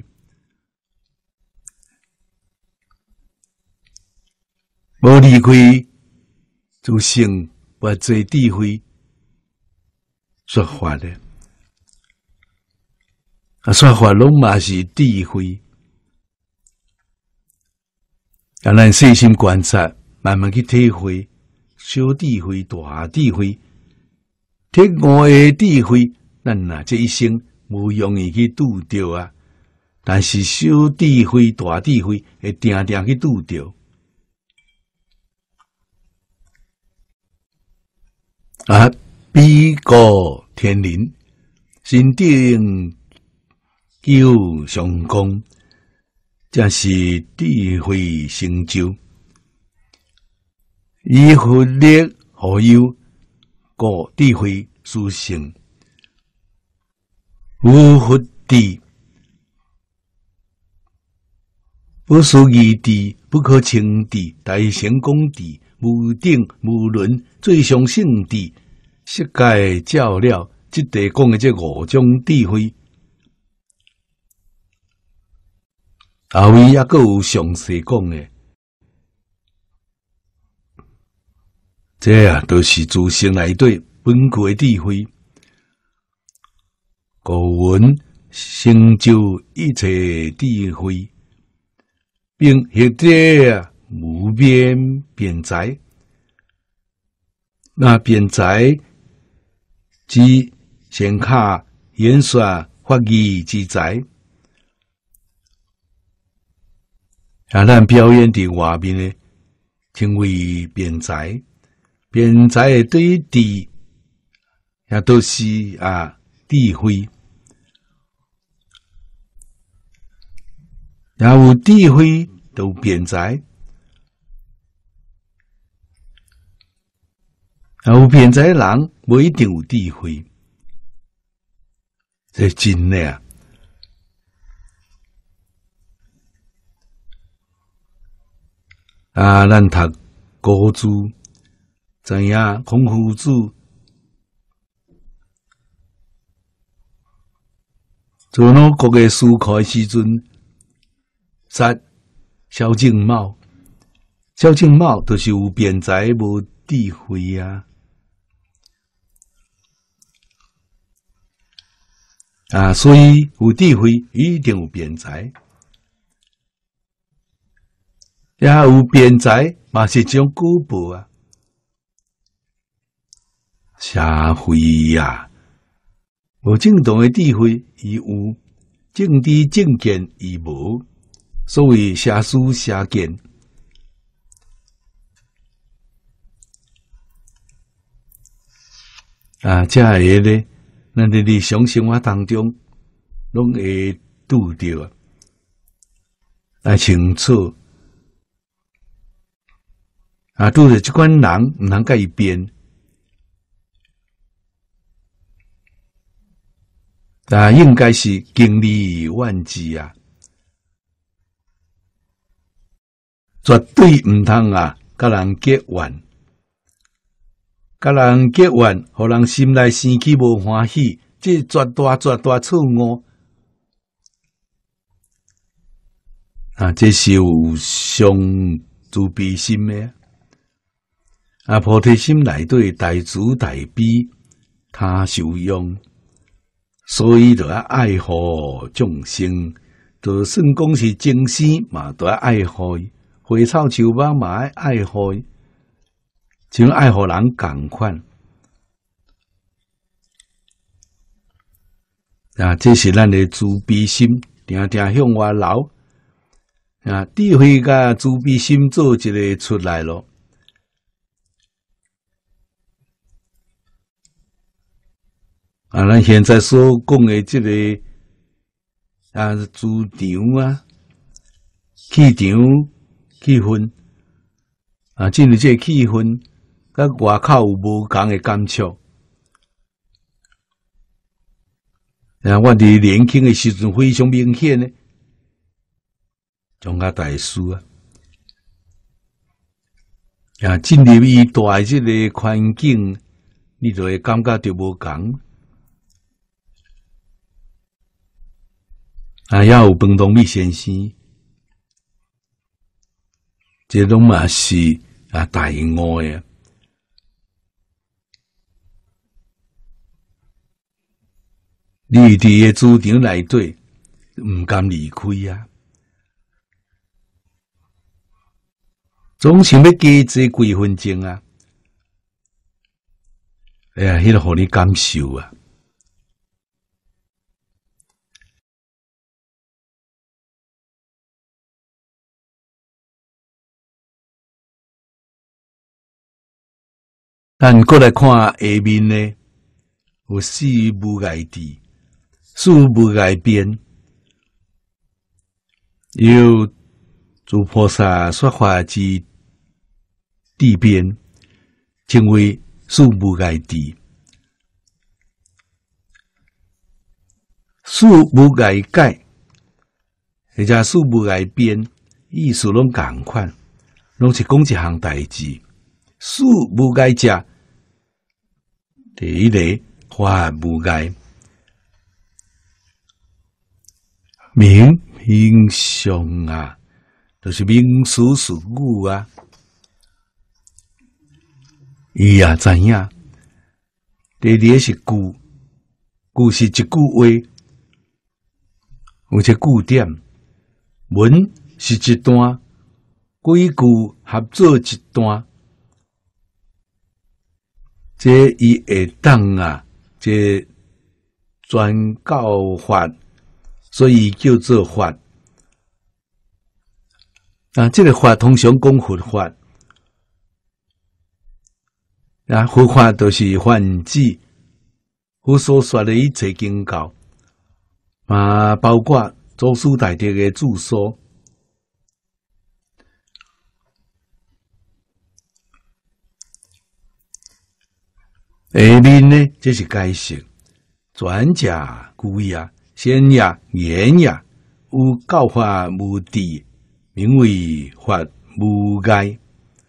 无离开就成不做智慧说法的。啊，说法拢嘛是智慧，啊，咱细心观察，慢慢去体会，小智慧、大智慧，铁悟的智慧。咱呐，这一生无容易去拄着啊，但是小智慧、大智慧会定定去拄着啊。比高天灵，心定求上功，这是智慧成就。以佛力何有故智慧殊胜。无佛智，不属于智，不可称智，大成功智，无顶无伦，最上圣智，世界照料。即地讲的这五种智慧，后面也阁有详细讲的，这啊都是自性内底本具的智慧。故闻成就一切智慧，并获得无边辩才。那辩才之显卡演说法义之才，啊，咱表演伫外面呢，称为辩才。辩才对智，也都是啊智慧。也有智慧，都有辩才；也有辩才的人，不一定有智慧。这真的啊！啊，咱读古书，知影孔夫子做那国嘅思考嘅时阵，杀萧敬茂，萧敬茂就是有辩才无智慧啊！啊，所以有智慧一定有辩才，也有辩才嘛是一种举报啊！社会啊，无正当的智慧伊有，政治政见伊无，所谓社思社见。啊，这个咧，咱伫日常生活当中，拢会拄着啊，来清楚。啊，拄着即款人，毋通甲伊辩。啊，应该是经理万事啊，绝对毋通啊，甲人结怨。甲人结怨，互人心内生气无欢喜，这绝大绝大错误啊！这是有上慈悲心的啊！菩提心内底大慈大悲，他受用，所以就要爱护众生。就算讲是精生嘛，都要爱护；花草树木嘛，要爱护。像爱护人共款啊，这是咱的慈悲心，定定向外流啊，智慧甲慈悲心做一个出来咯。啊，咱现在所讲的这个啊，主场啊，气场气氛啊，进入这个气氛。甲外口有无共的感触？啊，我伫年轻的时阵非常明显呢，种甲大师啊，啊，进入伊大即个环境，你就会感觉着无共。啊，也有彭东美先生，这拢嘛是啊大悟的。你伫个主场内底，毋甘离开啊！总想要加坐几分钟啊！哎呀，迄个互你感受啊！咱过来看下面呢，有四无碍地。四无碍边，由诸菩萨说法之地边，称为四无碍地。四无碍界，或者四无碍边，意思拢共款，拢是讲一项代志。四无碍者，第一个法无碍。名名相啊，就是名词术语啊。伊也知影。第二个是句，句是一句话，有一个句点。文是一段，几句合作一段。这伊会当啊，这传教法。所以叫做法啊，这个法通常讲佛法啊，佛法就是泛指佛所说的一切经教啊，包括祖师大德的著作。下面呢，这是解释转假故呀。先也言也，有教法无地，名为法无碍；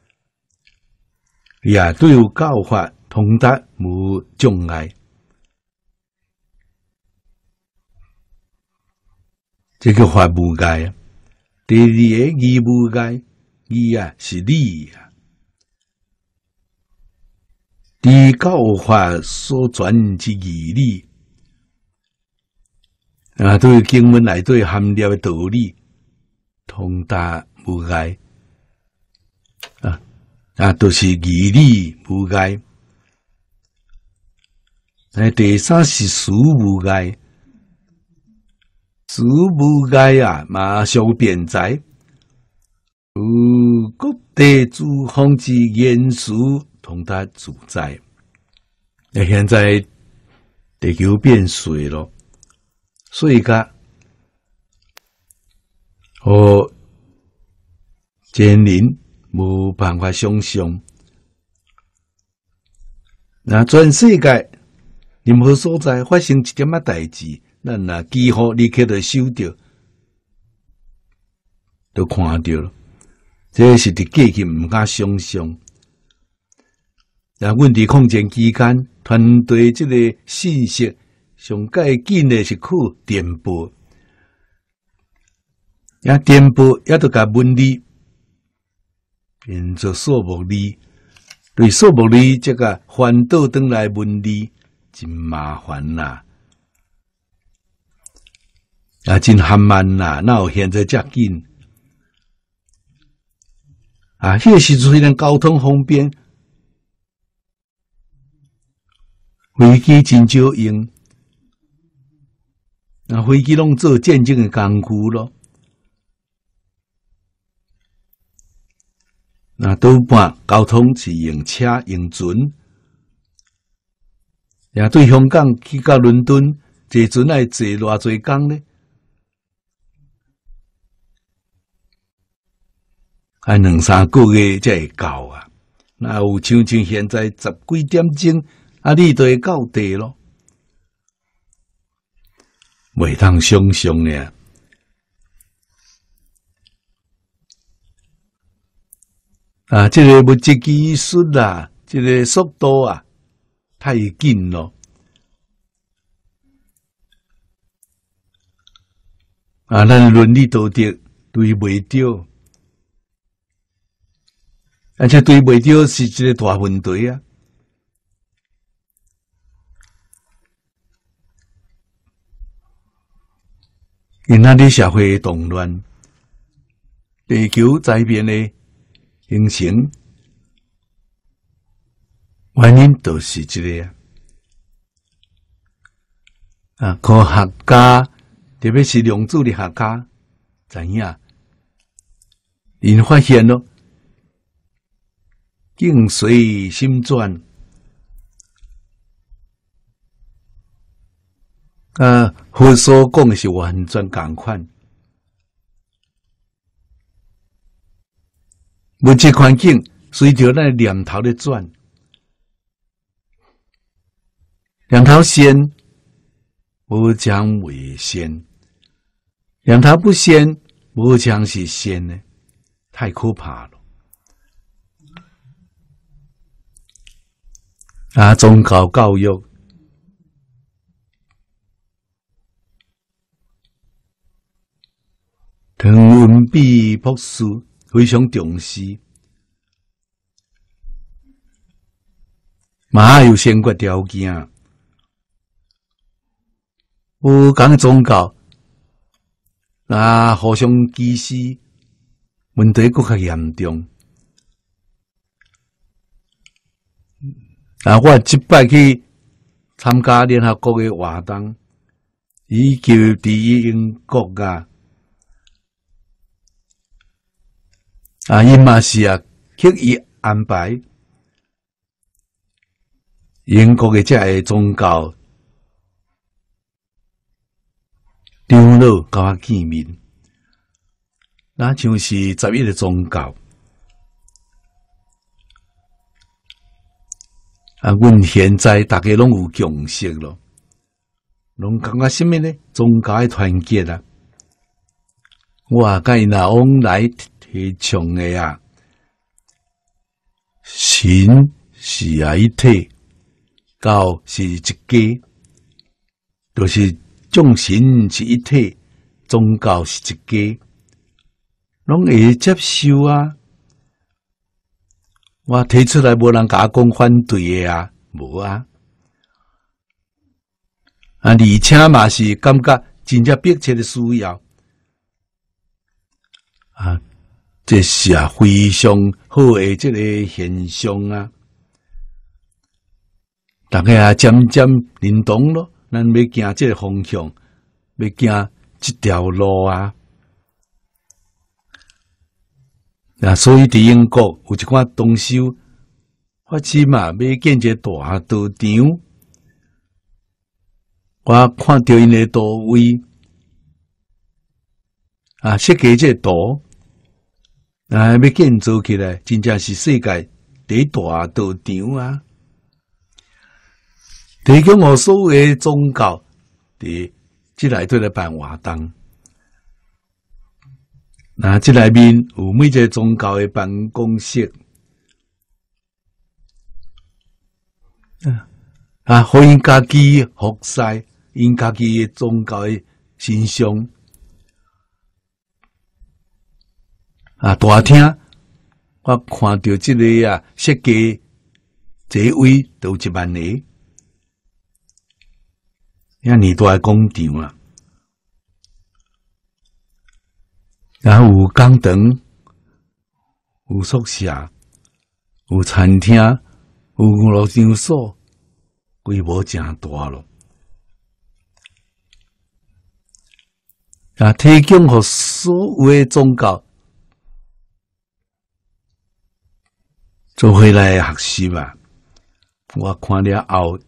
也对有教法通达无障碍。 这个法无碍啊。第二个义无碍，义啊是理啊。伫教法所传之义理啊，对经文内底含了的道理，通达无碍啊啊，都、就是义理无碍。哎，第三是事无碍，事无碍啊，马上辩才，有各地诸方之言辞。通达自在，那现在地球变水了，水甲和前人无办法想象。那全世界任何所在发生一点仔代志，咱若几乎立刻就收到，都看到了。这是伫过去毋敢想象。然后，阮伫空间期间，团队即个信息上介紧的是靠电波，也电波也都甲文理变做数目理，对数目理这个翻倒转来文理真麻烦啦，也真含慢啦，哪有现在遮紧？啊，迄个时阵虽然交通方便。飞机真少用，那飞机拢做战争的工具咯。那多半交通是用车用船，也对香港去到伦敦坐船要坐偌济工呢？还两三个月才会到啊！那有像像现在十几点钟。啊！你就会到地咯，袂通想象呢。啊，这个物质技术啊，这个速度啊，太紧咯。啊，咱伦理道德对袂着，而且对袂着是一个大问题啊。因那啲社会动乱，地球灾变的形成，原因都是这个啊。啊，科学家，特别是量子力学家，知影，因发现咯，境随心转。啊，佛所讲的是完全共款，物质环境随着咱念头咧转，念头先无将为先，念头不先无将是先呢，太可怕了。啊，宗教教育。唐文弼博士非常重视，嘛有先决条件。有讲宗教，那互相歧视，问题更较严重。啊，我即摆去参加联合国的活动，以及伫英国啊。啊，因嘛是啊，刻意安排英国的这个宗教长老甲我见面，那像是十一个宗教啊，阮现在大家拢有共识咯，拢感觉什么呢？宗教的团结啊，我甲因若往来。提倡的啊，神是啊一体，教是一家，就是众神是一体， 宗教是一家，拢会接受啊。我提出来，无人甲我讲反对的啊，无啊。啊，而且嘛是感觉真正迫切的需要啊，这是啊非常好的这个现象啊。大家啊渐渐认同咯，咱要行这个方向，要行这条路啊。啊，所以伫英国有一款动手发起嘛，要建一个大道场。我看到因个图位啊，设计这个图啊，要建造起来，真正是世界第一大道场啊！提供我所有的宗教伫即内底来办活动。那即内面有每一个宗教的办公室，啊，互因家己服侍，因家己的宗教的形象。啊，大厅我看到即个啊设计座位都有一万个，遐尼大的广场啊！然后有工堂，有宿舍，有餐厅，有娱乐场所，规模真大咯。啊，提供互所有的宗教做回来学习啊！我看了后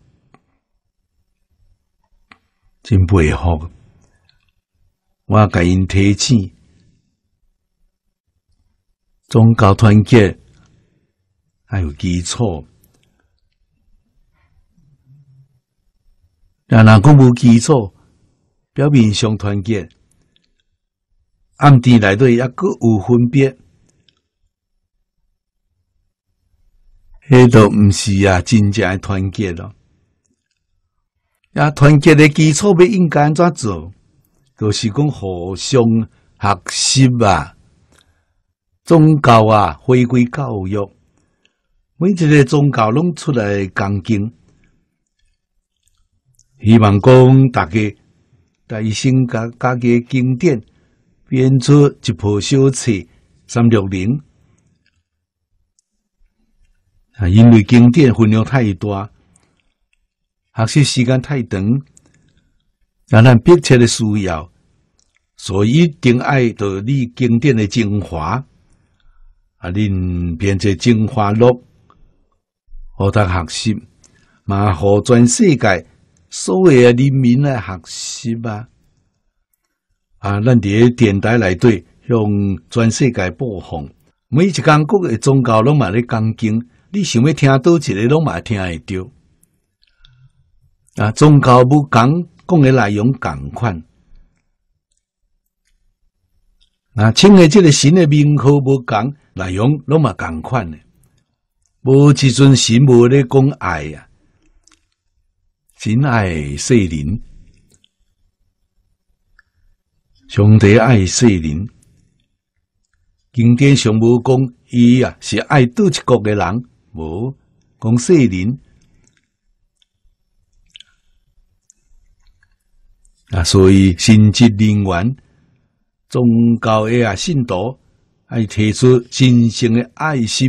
真佩服，我甲因提醒。宗教团结还有基础，若若讲无基础，表面上团结，暗地内底抑阁有分别，迄都毋是啊真正的团结咯。啊，团结的基础要应该安怎做？就是讲互相学习啊。宗教啊，回归教育，每一个宗教拢出来讲经，希望讲大家大心家家己经典编出一部小册三六零啊，因为经典分量太大，学习时间太长，啊，咱迫切的需要，所以一定爱着你经典的精华。啊！恁编这精华录，互大学习，嘛互全世界所有的人民来学习啊！啊，咱伫个电台内底向全世界播放，每一间国的宗教拢嘛咧讲经，你想要听倒一个，拢嘛听会着。啊，宗教不共，讲的内容共款。啊，请的这个神的名号无共。内容拢嘛共款的，无一尊神无咧讲爱啊，神爱世人，上帝爱世人。经典上无讲伊啊是爱倒一国的人，无讲世人啊，所以神职人员、宗教的啊信徒。爱提出真诚的爱心，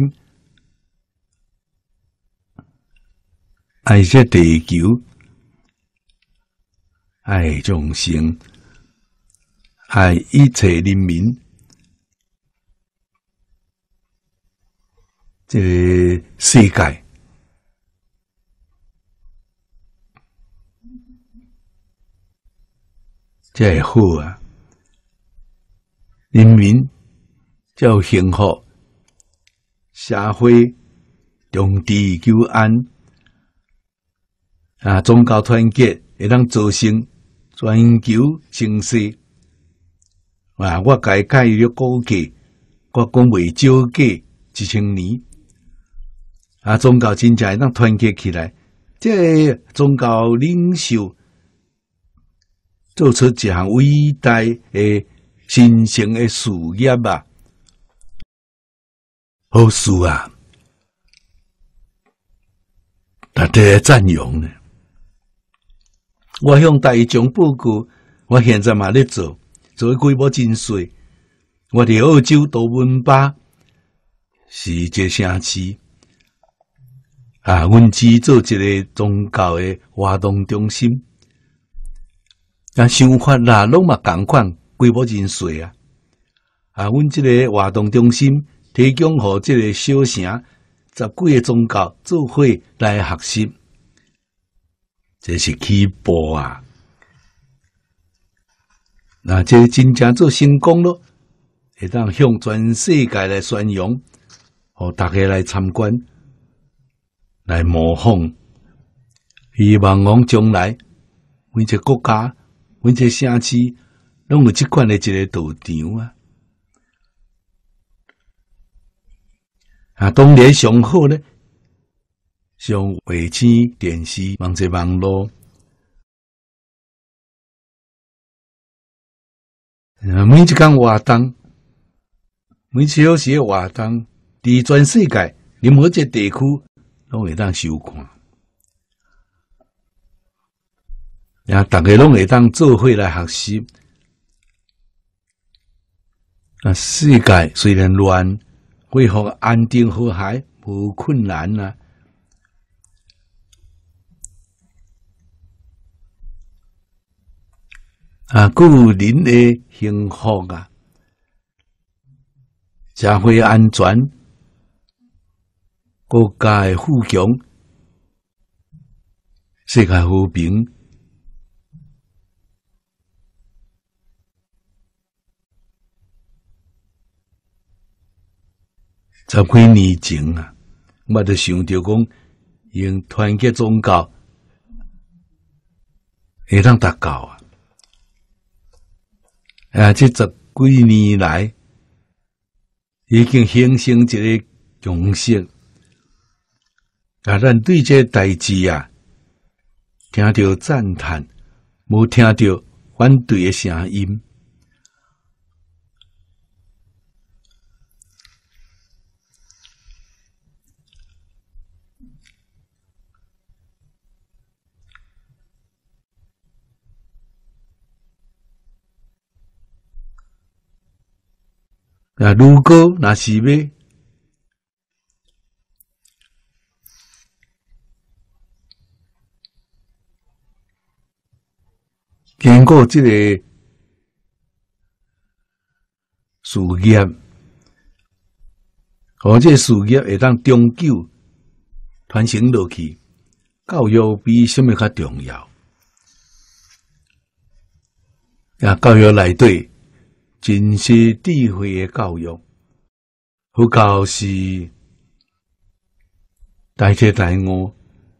爱这地球，爱众生，爱一切人民。这个世界，这会好啊！人民。才有幸福，社会重治久安啊！宗教团结会当造成全球盛世啊！我改改了估计，我讲未少过一千年啊！宗教真正会当团结起来，这宗教领袖做出一项伟大的神圣的事业啊！好事啊！大家赞扬呢。我向大众报告，我现在嘛咧做，做规模真细。我伫澳洲杜文巴是一个城市啊，阮只做一个宗教的活动中心。啊，想法啦，拢嘛共款，规模真细啊！啊，阮即个活动中心提供互即个小城十几个宗教做伙来学习，这是起步啊！那这真正做成功咯，会当向全世界来宣扬，互大家来参观，来模仿。希望讲将来每一个国家。阮这城市拢有即款的一个道场啊！啊，当然上好咧，上卫星电视、网际网络，啊，每一工活动，每小时的活动，伫全世界任何一个地区拢会当收看。啊，大家拢会当做伙来学习。啊，世界虽然乱，恢复安定和谐无困难啊。啊，个人的幸福啊，社会安全，国家的富强，世界和平。十几年前啊，我就想着讲，用团结宗教会当达到啊！啊，这十几年来已经形成一个共识。啊，咱对这代志啊，听到赞叹，无听到反对的声音。啊，如果若是要经过这个事业，或者事业会当长久传承落去，教育比什么较重要？啊，教育内底。真是智慧的教育，佛教是大彻大悟，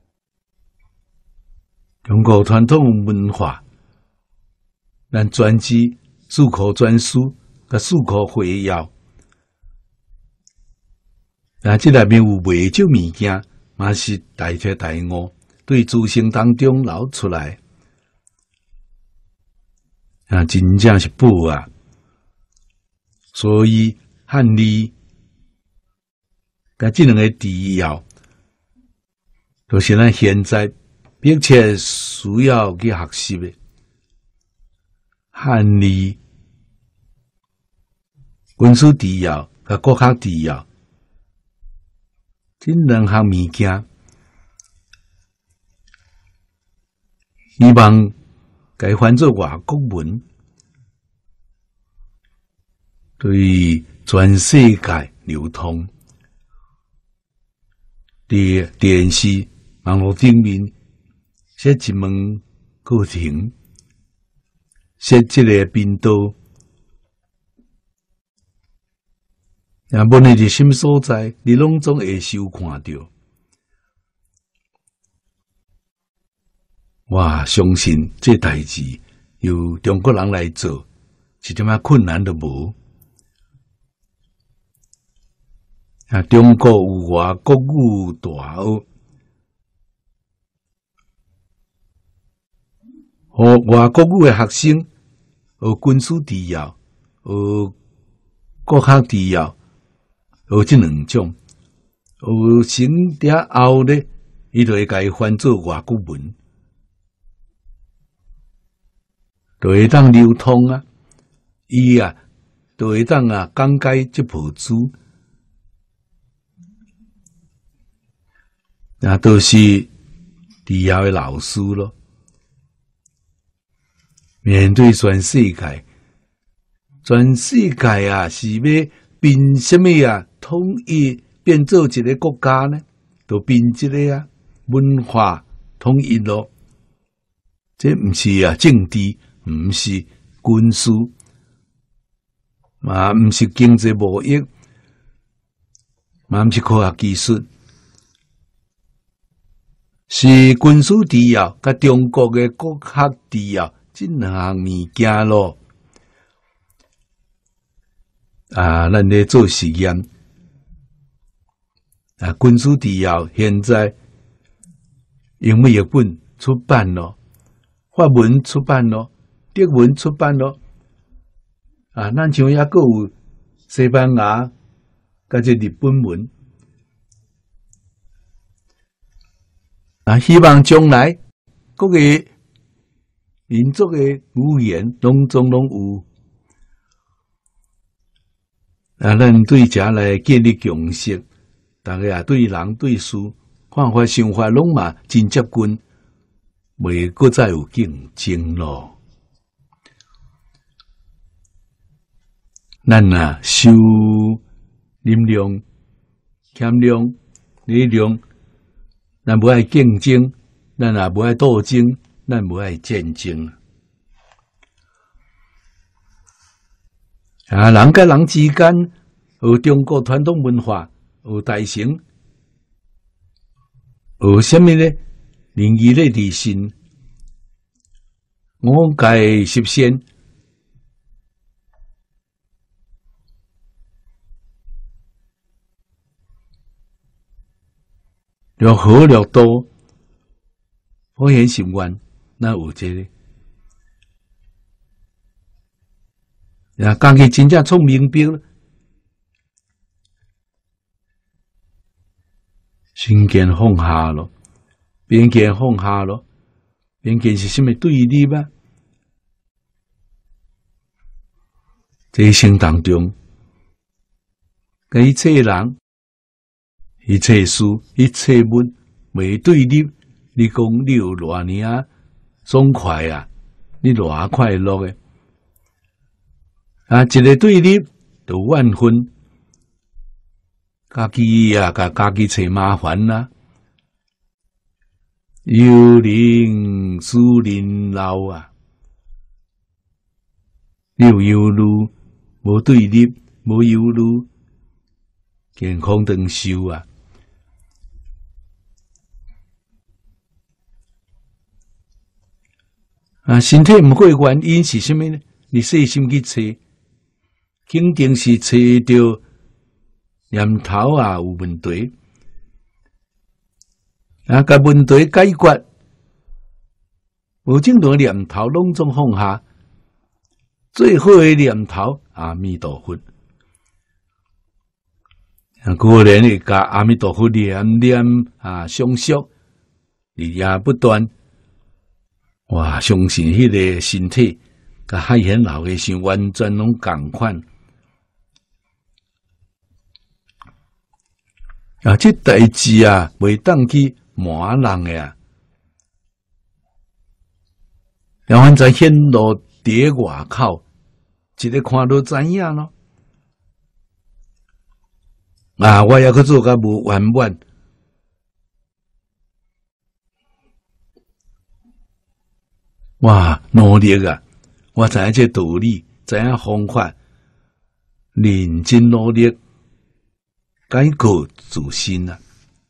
中国传统文化，咱专知四库全书，甲四库会要。啊，这内面有袂少物件，嘛是大彻大悟，对自性当中流出来，啊，真正是宝啊！所以汉字，甲这两个字要，都是咱现在并且需要去学习的汉字、文书字要甲国学字要，这两项物件，希望改翻做外国文。对全世界流通，伫电视、网络顶面设一门课程，设一个频道，啊，无论是什么所在，你拢总会收看到。我相信这代志由中国人来做，一点仔困难都无。啊，中国有外国语大学， 和外国语的学生学军事治疗，学国学治疗，学这两种。学成了后咧，伊就会甲伊翻做外国文，就会当流通啊。伊啊，就会当啊讲解这部书，啊，都是治疗的老师咯。面对全世界，全世界啊，是要变什么啊？统一变做一个国家呢？就变一个啊文化统一咯。这毋是啊政治，毋是军事，嘛毋是经济贸易，嘛毋是科学技术，是军事治疗甲中国的国学治疗这两项物件咯。啊，咱咧做实验。啊，军事治疗现在英文译本出版咯，法文出版咯，德文出版咯。啊，咱像也阁有西班牙甲这日本文。啊，希望将来各个民族的语言拢总拢有。啊，咱对遮来建立共识。大家也对人对事看法想法拢嘛真接近，袂搁再有竞争咯。咱啊修忍量、谦量、礼量，咱无爱竞争，咱也无爱斗争，咱无爱战争。啊，人甲人之间有中国传统文化。有大成，有什么呢？仁义礼智信，五戒十善，略好略多，普贤行愿，那有这个。啊，家己真正聪明标。身见放下咯，边见放下咯，边见是什么对立啊？这一生当中，跟一切人、一切事、一切物未对立，你讲你有偌尼啊爽快啊，你偌快乐诶！啊，一个对立就万分。家己啊，甲家己找麻烦啦、啊，有人使人老啊，你有忧虑，无对立，无忧虑，健康长寿啊！啊，身体毋好的原因是什么呢？你细心去找，肯定是找到。念头啊有问题，啊，甲问题解决，无正当念头拢总放下，最好的念头阿弥陀佛。啊，个人会甲阿弥陀佛念念啊，相续，日夜不断。哇，相信迄个身体，甲海贤老的是完全拢共款。啊，这代志啊，袂当去瞒人诶啊！然后在显露伫外口，一个看都知影咯。啊，我也去做甲无圆满。哇，努力啊！我知影这道理，知影方法，认真努力。改革自身啊！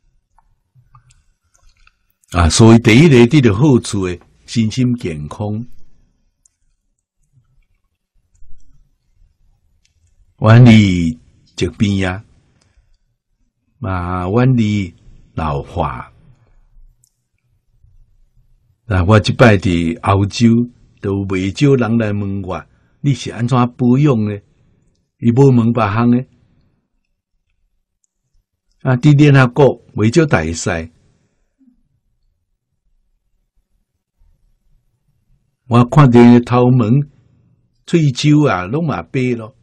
啊，所以第一个得到好处的身心健康，远离疾病啊，嘛远离老化， 啊，我即摆伫欧洲，都未少人来问我，你是安怎保养呢？伊无问别项呢。啊，伫联合国未少大赛，我看到头毛、喙鬚啊，拢嘛白咯。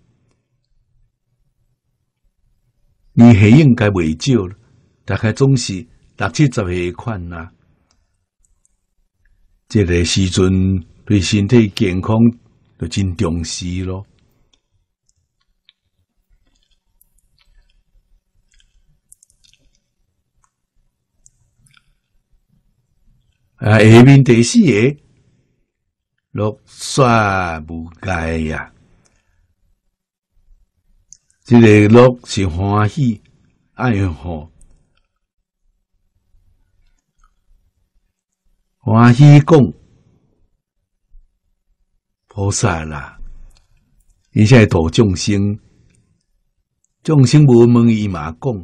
年岁应该未少了，大概总是六七十岁款啦。这个时阵对身体健康就真重视咯。啊，下面第四个，落雪无界呀。这个乐是欢喜爱好，欢喜讲菩萨啦，伊才度众生，众生无问伊嘛讲，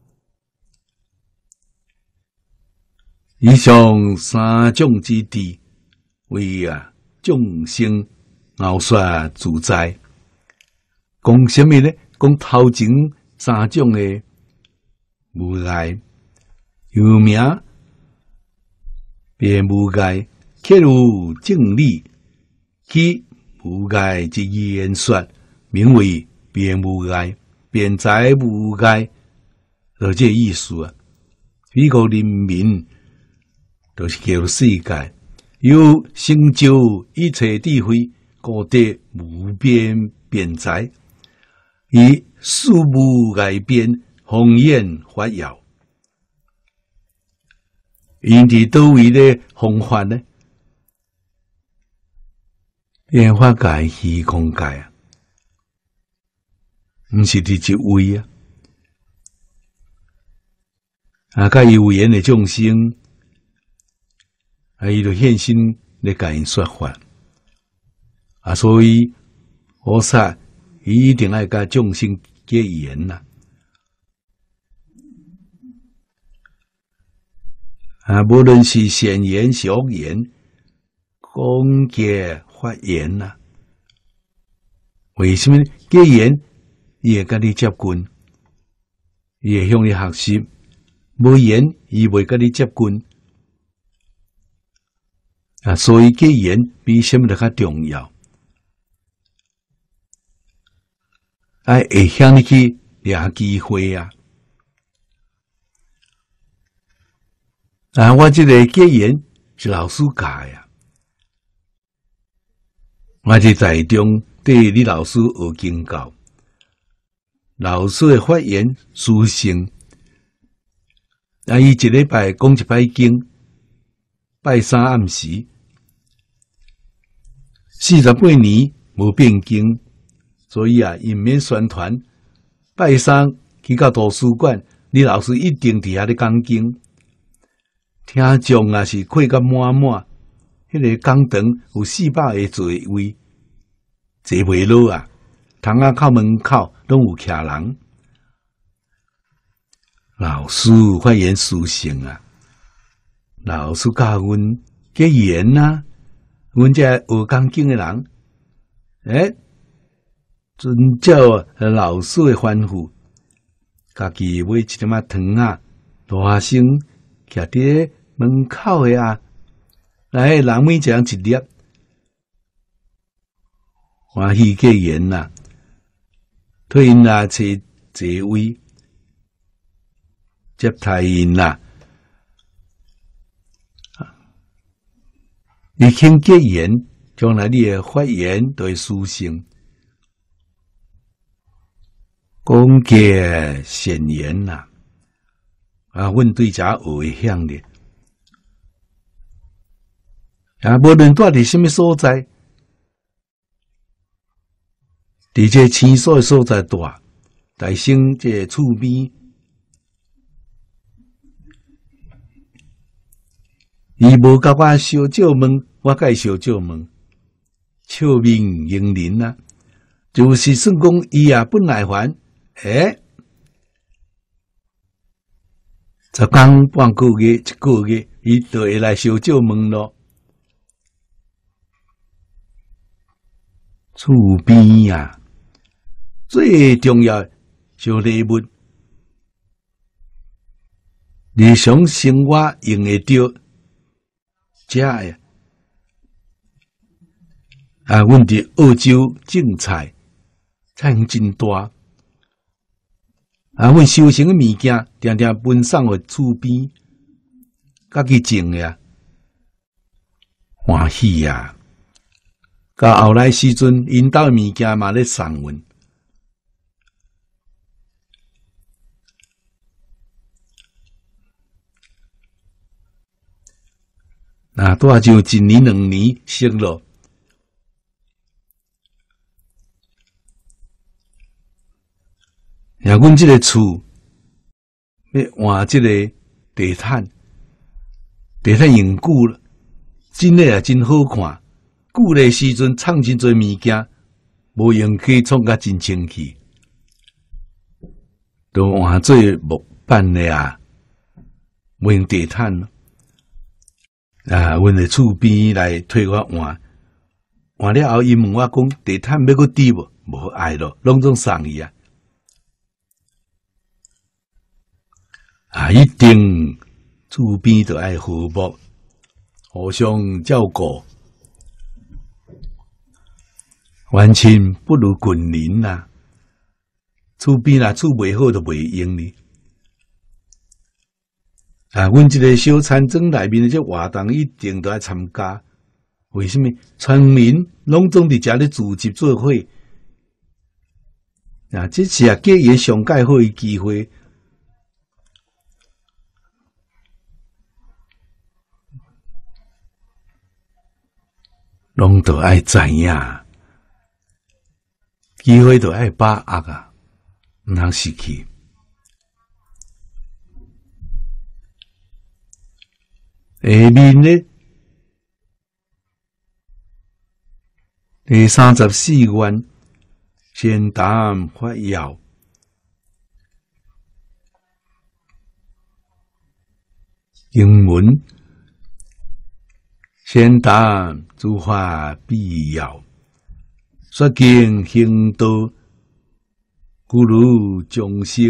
以上三种之地，为啊众生熬雪自在，讲什么呢？讲头前三种的无碍，有名别无碍，刻有正理，其无碍之言说，名为别无碍，辩才无碍，就这意思啊。美国人民都是叫世界有成就一切智慧，各得无边辩才。以事无碍变，宏演法要。因伫倒位咧方法呢？变化界、虚空界啊，毋是伫一位啊。啊，甲伊有缘的众生，啊，伊就现身咧甲因说法。啊，所以菩萨伊一定爱甲众生结缘呐。啊，无论是善言是恶言，讲结发言呐。为什么结缘？伊会甲你接近，伊会向你学习；无言，伊袂甲你接近。啊，所以结缘比什么都较重要。哎，会向你去抓机会啊！啊，我这个结缘是老师教呀，我是在中对你老师学经教，老师的发言殊胜。啊，伊一礼拜讲一摆经，拜三暗时，四十八年无变经。所以啊，因免宣传，拜三去到图书馆，你老师一定伫遐咧讲经，听众啊是挤甲满满，迄、那个讲堂有四百个座位，坐袂落啊，窗仔口门口拢有徛人。老师发言殊胜啊，老师教阮结缘呐，阮这学讲经的人，诶。遵照老师的吩咐，家己买一点仔糖啊，大声徛伫门口的啊，来人每一人一粒，欢喜结缘呐，推因啊找座位，接待因呐，你肯结缘，将来你的发言都会殊胜。讲结善言呐，啊，阮对遮学会响咧。啊，无论住伫什么所在，伫这青所的所在住，大生这厝边，伊无甲我烧酒问，我甲伊烧酒问，笑面迎人啊，就是算讲伊也不耐烦。诶，十天半个月、一个月，伊就会来烧酒问咯。 厝边啊，最重要小礼物，日常生活用会着食诶。啊，阮伫澳洲种菜，菜园真大。啊，阮收成诶物件，定定分送互厝边，家己种诶啊，欢喜啊！到后来时阵，因兜诶物件嘛咧送阮。啊，拄啊就一年两年熟咯。呀，阮即个厝要换即个地毯，地毯用久了，真诶也真好看。久咧时阵创真侪物件，无用可以创甲真清气，都换做木板诶啊，无用地毯咯。啊，阮诶厝边来替我换，换了后，伊问我讲地毯要阁滴无？无爱咯，拢总送伊啊。啊，一定厝边就爱和睦，互相照顾，冤亲不如近邻呐、啊。厝边啦，厝袂好就袂用哩。啊，阮即个小餐庄内面的这活动一定都爱参加。为什么？村民拢总伫遮咧组织做伙，啊，这是啊结缘上介好诶机会。拢都爱知影，机会都爱把握啊，毋通失去。下面呢，第三十四愿，先谈发耀，英文。先谈诸法必要，说经行道，故如众生，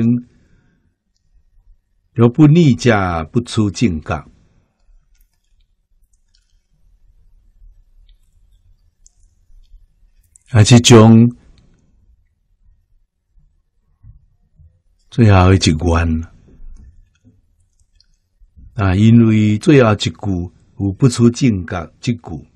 若不逆者，不出正觉。啊，这种最后一愿啊，因为最后一句。有不出正觉即句，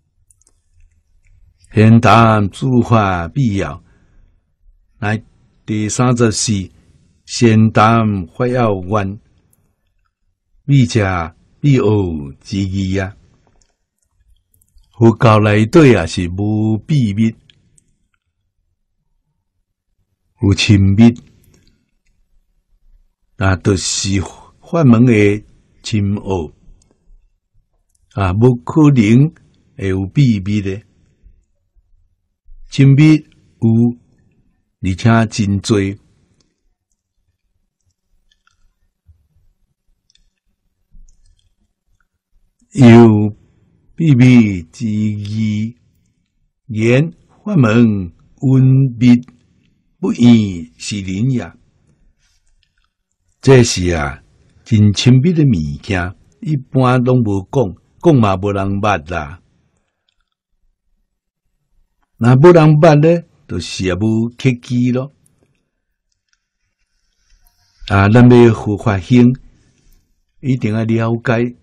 现谈诸法必要。来第三十四，先谈发耀愿，必者必学之义啊。佛教内底也是无秘密，有亲密，啊，就是法门的深奥。啊，无可能会有秘密的，亲密有，而且真多。有秘密之意，言法门温密不言是人也。这是啊，真亲密的物件，一般拢无讲。讲嘛无人捌啦，那无人捌咧，就是也无客气咯。啊，咱要佛法行，一定要了解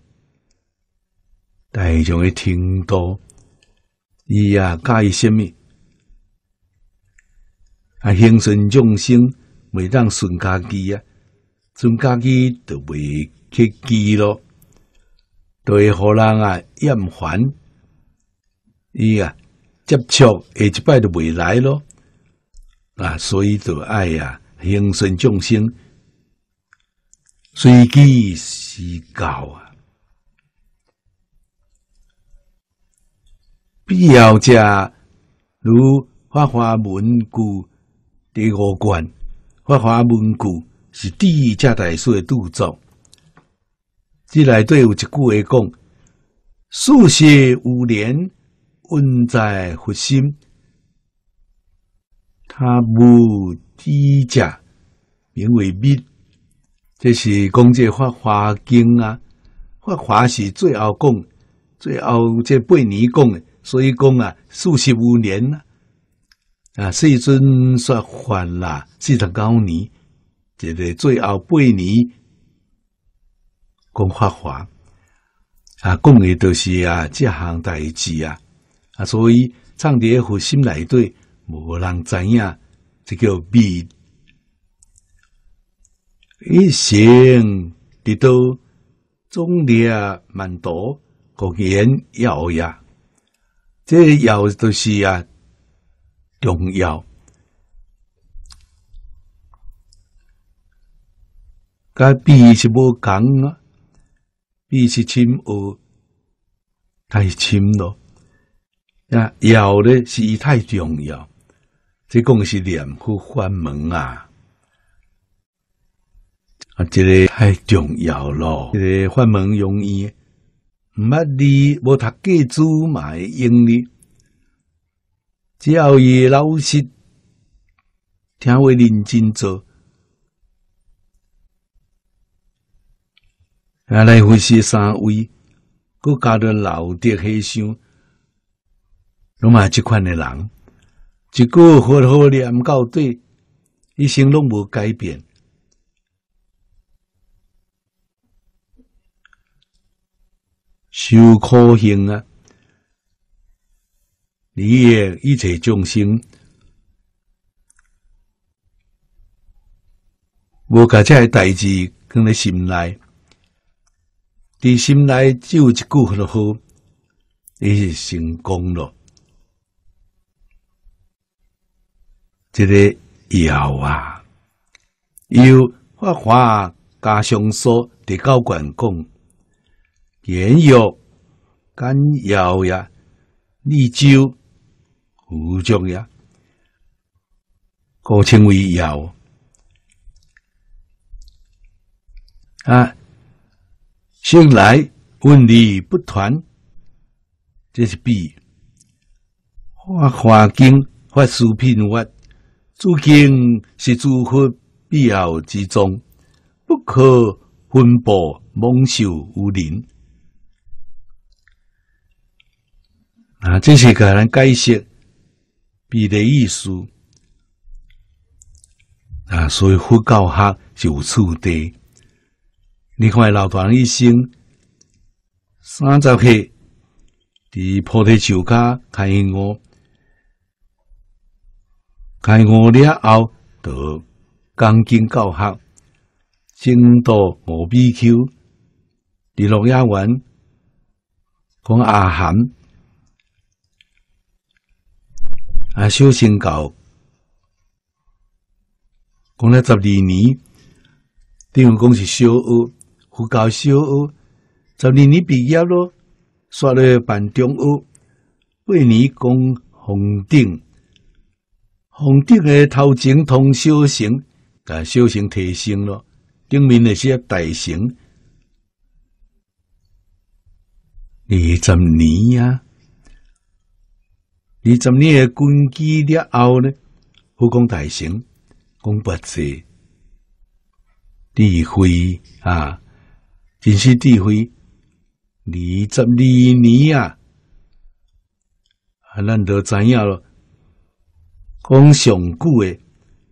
大众的程度，伊啊介意什么？啊，行顺众生，袂当顺家己啊，顺家己就袂客气咯。就会互人啊厌烦，伊啊接触下一摆就袂来咯，啊，所以就爱啊行顺众生，随机施教啊，必要者如法华文句第五卷，法华文句是第一遮大师的著作。这内底有一句话讲：“素写无莲，温在佛心， 他无知者，名为密。这是讲这《法华经》啊，法华是最后讲，最后这八年讲的，所以讲啊，四十五年啦，啊，世尊说法啦，四十九年，这个最后八年讲法华，啊，讲的都是啊这项代志啊，啊，所以藏伫佛心内底，无人知影，这叫密。一行得到忠烈满多，国言要呀，这要都是啊重要。甲比是无共啊，比是深恶太深咯。啊，要咧是太重要，这讲是念佛法门啊。啊，这个太重要咯！这个法门容易，毋捌字，无读过书嘛会用哩。只要伊老实，听话认真做，啊，来回是三位，佮加着老德和尚，拢嘛即款的人，一个好好念到底，一生拢无改变。受苦行啊，利益一切众生，无甲这个代志放在心内，伫心内只有一句就好，伊是成功咯。这个要啊，有法华加上说第九卷讲。言药、甘药呀、利酒、胡椒呀，故称为药。啊，生来问理不团，这是比法华经、法师品法，诸经是诸佛必要之宗，不可分布蒙受无人。啊，这是给咱解释比的意思啊，所以佛教学是有次第。你看老大人一生三十岁，伫菩提树下开悟，开悟了后，就讲经教学，正道五比丘，伫鹿野苑讲阿含。啊，修行教讲了十二年，等于讲是小学，佛教小学，十二年毕业咯，刷了办中学，八年讲弘定，弘定的头前通小乘，甲小乘提升咯，顶面那些大乘，二十年呀、啊。二十年的根基了后呢，佛讲大乘，讲八字智慧啊，真是智慧。二十二年啊，啊，咱就知影咯。讲上久的，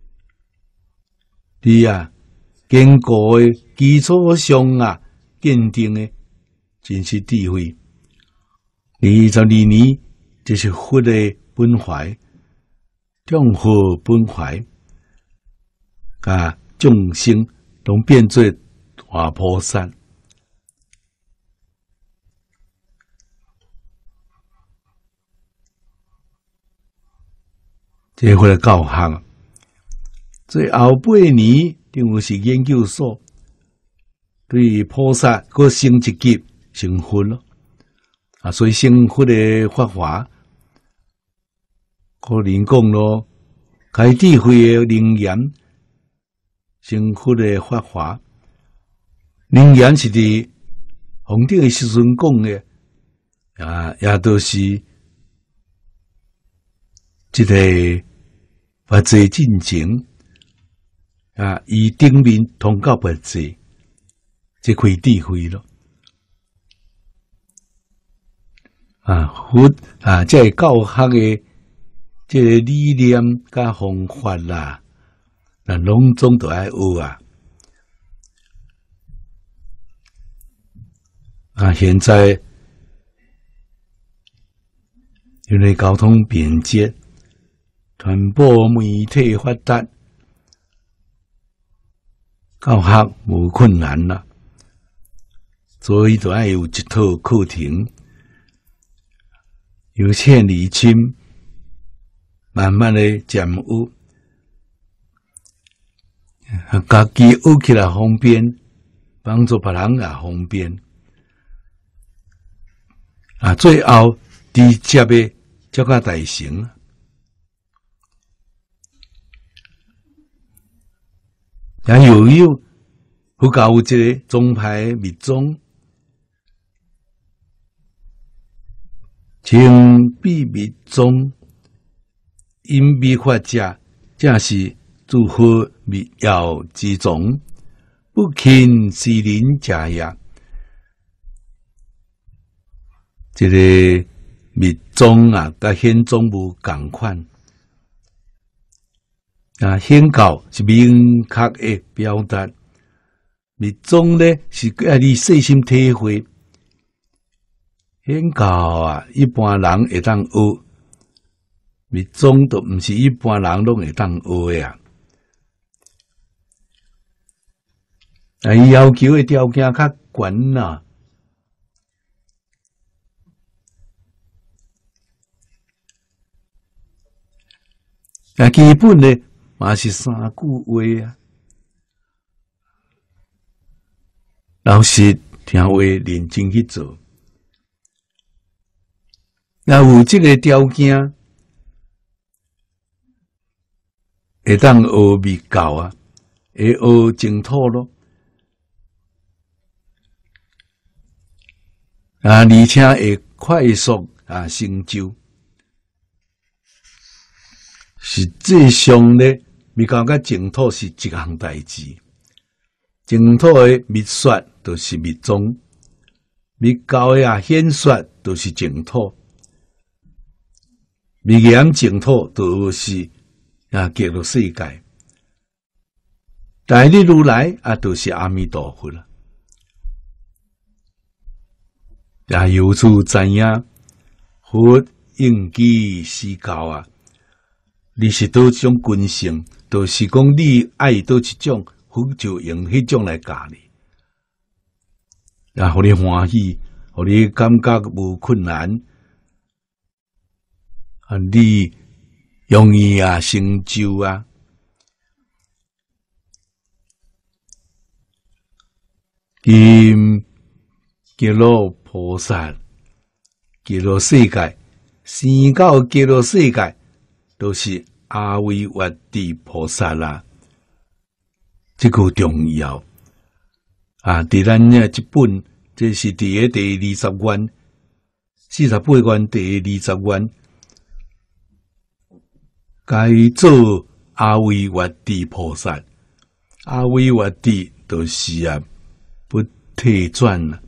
你啊，坚固的基础上啊，坚定的，真是智慧。二十二年。这是佛的本怀，众佛本怀，啊，众生都变做大菩萨。这回来教学，最后八年，定有是研究所，对菩萨个升一级成佛咯。啊，所以成佛的法华。可能讲咯，开智慧的灵言，成佛的法华，灵言是伫弘定的时阵讲的，啊，也都是这个佛座进前啊，以顶面通到佛座，即开智慧咯。啊，佛啊，即系教学嘅即个理念甲方法啦，那拢总都爱学啊。啊，现在因为交通便捷，传播媒体发达，教学无困难啦，所以就爱有一套课程。由浅入深，慢慢的渐有，家己学起来方便，帮助别人也方便。啊，最后直接的才甲大成。也又有佛教有一个宗派密宗。称秘密宗，因密法者，正是诸佛密要之宗，不轻世人者也。这个密宗啊，甲显宗无共款。啊，显教是明确的表达，密宗呢是爱你细心体会。显教啊，一般人会当学，密宗都毋是一般人拢会当学的啊。啊，伊要求的条件较悬啦。啊，基本呢嘛是三句话啊，老实听话，认真去做。那有这个条件，会当学密教啊，会学净土咯。啊，而且会快速啊成就。实际上呢，密教甲净土是一项代志。净土的密说就是密宗，密教的啊显说就是净土。密言净土就是啊极乐世界，大日如来啊就是阿弥陀佛啦。也由此知影，佛应机施教啊，你是倒一种根性，就是讲你爱倒一种，佛就用迄种来教你，啊，互你欢喜，互你感觉无困难。啊，你容易啊成就啊，因极乐菩萨、极乐世界、生到极乐世界，都是阿维วัตติ菩萨啦。这个重要啊！伫咱呢一本，这是伫个第二十愿、四十八愿第二十愿。该做阿维วัตติ菩萨，阿维วัตติ就是啊不退转啦。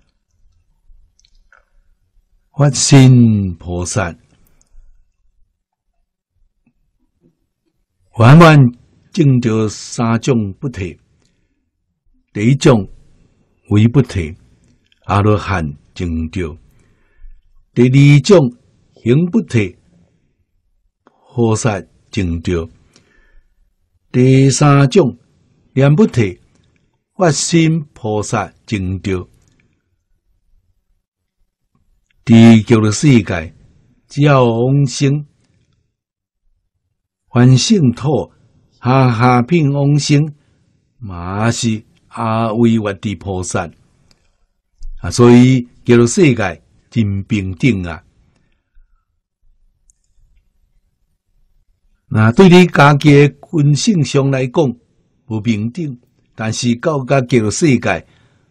发心菩萨，完完证着三种不退。第一种为不退，阿罗汉证着；第二种行不退。菩萨证着，第三种念不退，发心菩萨证着。伫极乐世界，只要往生，凡圣土下下品往生，嘛是阿维วัตติ菩萨啊，所以极乐世界真平等啊。那对你家己的根性上来讲不平等，但是到甲极乐世界，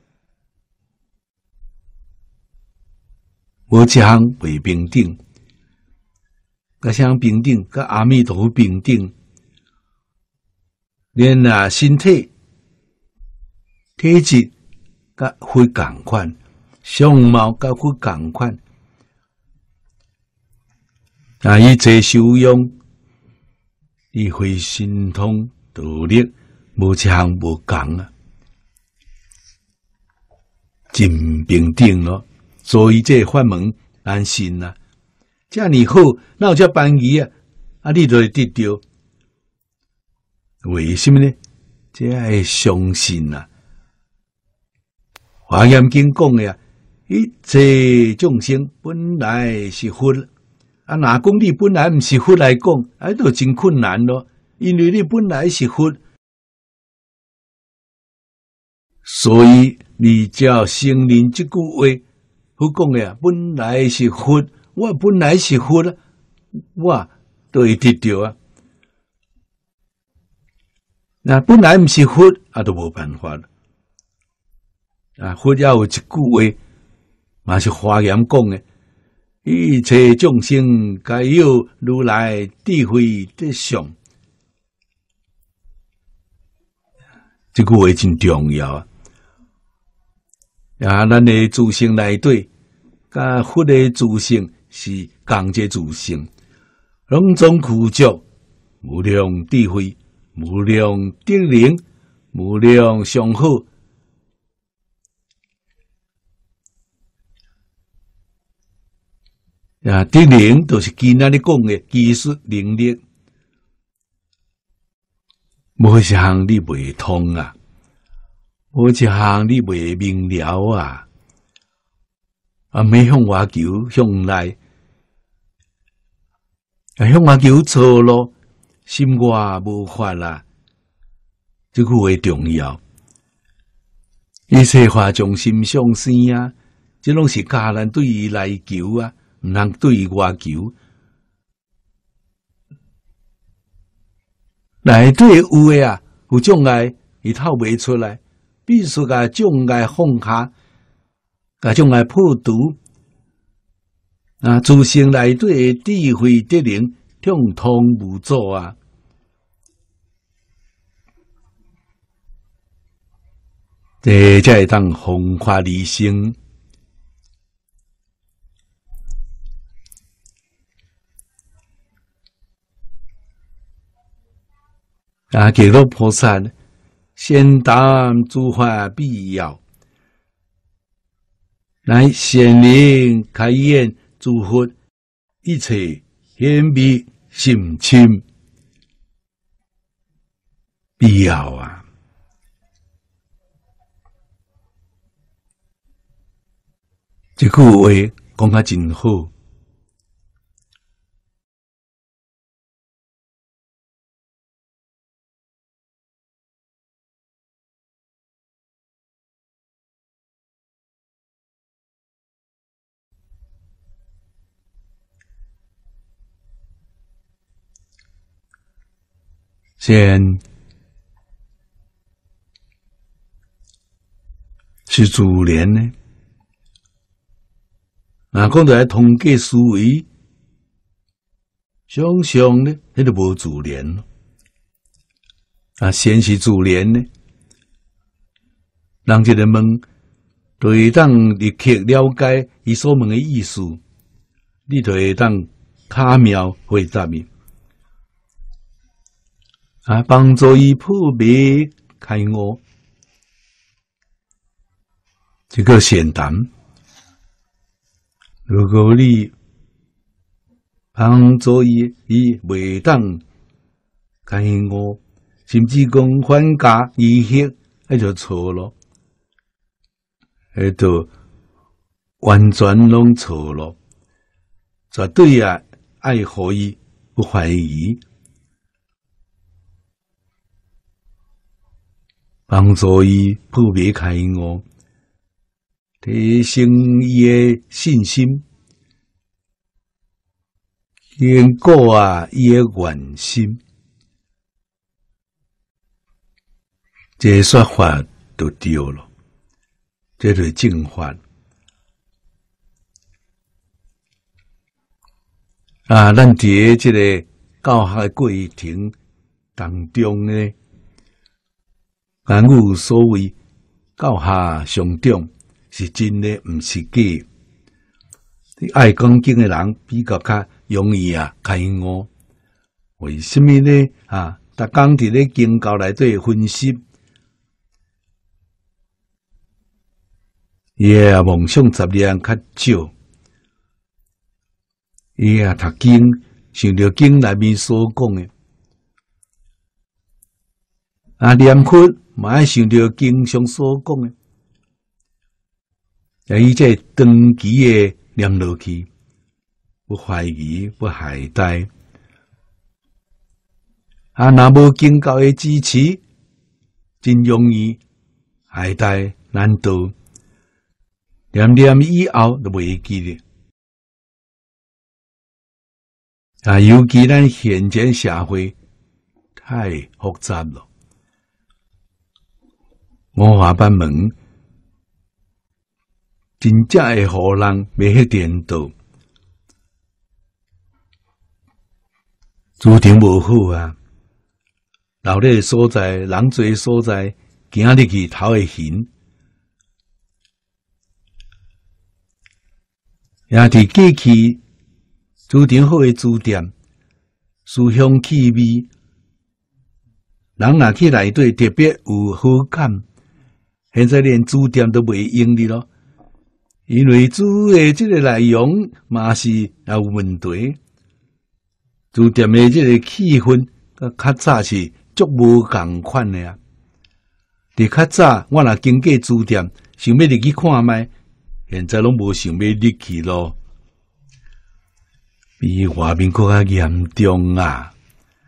无一项袂平等。甲啥平等？甲阿弥陀佛平等， 连啊身体体质甲佛共款，相貌甲佛共款，啊，伊这修养，伊会神通道力，无一项无共啊，真平等咯。所以这法门难信啊，遮尼好，哪有遮便宜啊？啊，你就会得到。为什么呢？这要相信啊！华严经讲的啊，一切众生本来是佛，啊，若讲你本来毋是佛来讲，啊，就真困难咯。因为你本来是佛，所以你只要承认这句话，佛讲的啊，本来是佛，我本来是佛啊，我都会得到啊。那本来毋是佛，啊，都无办法了。啊，佛要有一句话，嘛是华严讲的：一切众生皆有如来智慧德相。这句话真重要啊！啊，咱的自性内底，甲佛的自性是共一自性，拢总具足无量智慧。无量德能，无量上好，啊！德能就是今仔日讲的技术能力，无一项你袂通啊，无一项你袂明了啊，啊！没向外求，向内，啊，向外求错咯。心外无法啦，这句话重要。一切法从心相生啊，这拢是家人对伊来求啊，毋通对外求。内底有诶啊，有障碍，伊透袂出来，必须甲障碍放下，甲障碍破除。啊，自性内底诶智慧德能。通通无阻啊！这才会当弘法利生。啊，极乐菩萨先达诸法必要，来显灵开眼诸佛一切显密。心亲必要啊！这句话讲得真好。先是自然呢，啊，讲到来通过思维，想想呢，迄就无自然咯。啊，先是自然呢，人一个问，就会当立刻了解伊所问的意思，你就会当巧妙回答伊。啊，帮助伊破灭开悟，这个简单。如果你帮助伊，伊袂当开悟，甚至讲反加意识，那就错咯，那就完全拢错咯。绝对啊，爱互伊不怀疑。帮助伊破灭开悟，提升伊的信心，坚固啊伊的愿心，这说法就对了，这就是正法啊！咱伫这个教学的过程当中呢。 言语所谓教下上长是真的，毋是假。爱讲经的人比较较容易啊开悟。为什么呢？啊，逐工伫咧经教内底分析，伊啊梦想十念较少，伊啊读经想着经内面所讲的，啊念佛嘛爱想着经上所讲的，啊伊这长期的念落去，不怀疑，不懈怠。啊，若无经教的支持，真容易懈怠难倒，念念以后就袂记咧。啊，尤其咱现今社会太复杂了，五花八门，真正会互人袂迄颠倒，注定无好啊！老咧所在，人多所在，行入去头会晕。也伫过去注定好诶书店，书香气味，人若去内底特别有好感。现在连书店都袂用哩咯，因为书诶即个内容嘛是也有问题。书店诶即个气氛，较早是足无共款诶啊！伫较早，我若经过书店，想要入去看卖，现在拢无想要入去咯。比外面更较严重啊！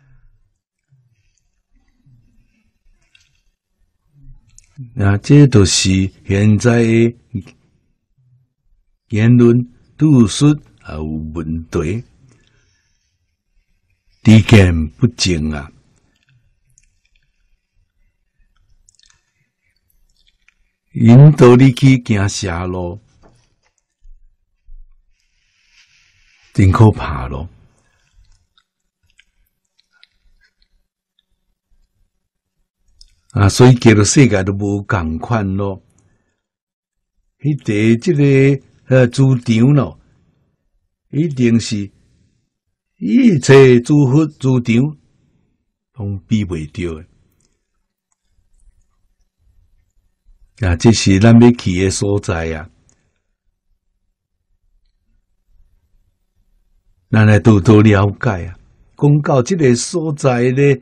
那这都是现在的言论读书也有问题，知见不正啊！引导你去行邪路，真可怕咯！啊，所以叫做世界都无共款咯。迄个即个呃主场咯，一定是一切诸佛主场拢比袂着诶。啊，这是咱要去诶所在啊！咱来多多了解啊。讲到这个所在咧，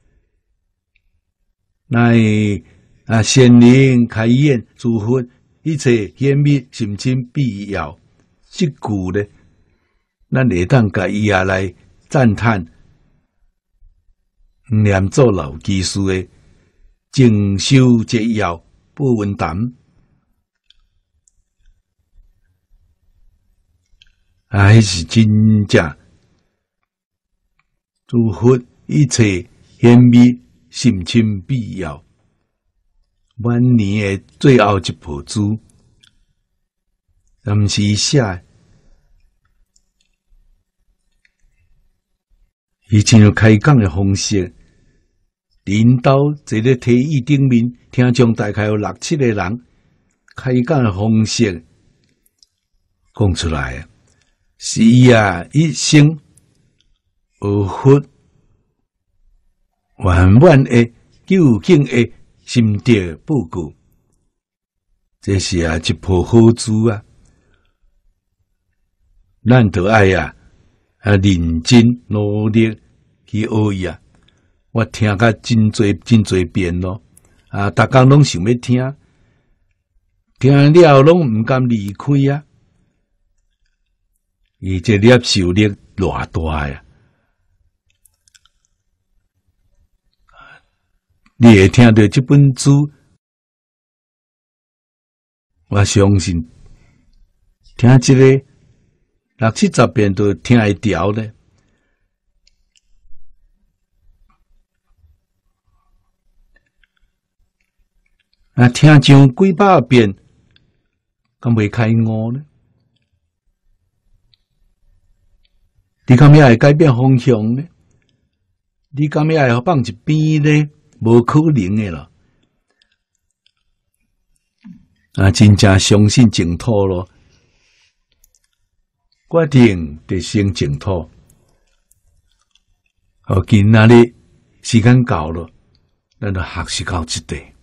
乃啊仙灵开眼，诸佛一切显密心清必要。即句咧，咱会当甲伊也来赞叹，念做老技师诶，静修节要。不稳当啊，迄是真正诸佛一切显密心清必要。晚年的最后一部书，毋是写，以前有开讲的方式。领导坐咧体育顶面，听众大概有六七个人，开讲的方式讲出来啊，是伊啊一生学佛圆满的究竟的心得报告，这是啊一部好书啊，咱着爱啊啊认真努力去学伊啊。我听甲真多真多遍咯，啊，逐工拢想要听，听了拢毋甘离开啊！伊这接受力偌大呀！你会听到这本书，我相信听这个六七十遍都听会调咧。啊，听上几百遍，敢未开悟呢？你敢要会改变方向呢？你敢要会放一边呢？无可能的咯！ 啊，真正相信净土咯，决定得生净土。好，今仔日时间到了，咱就学习到这地。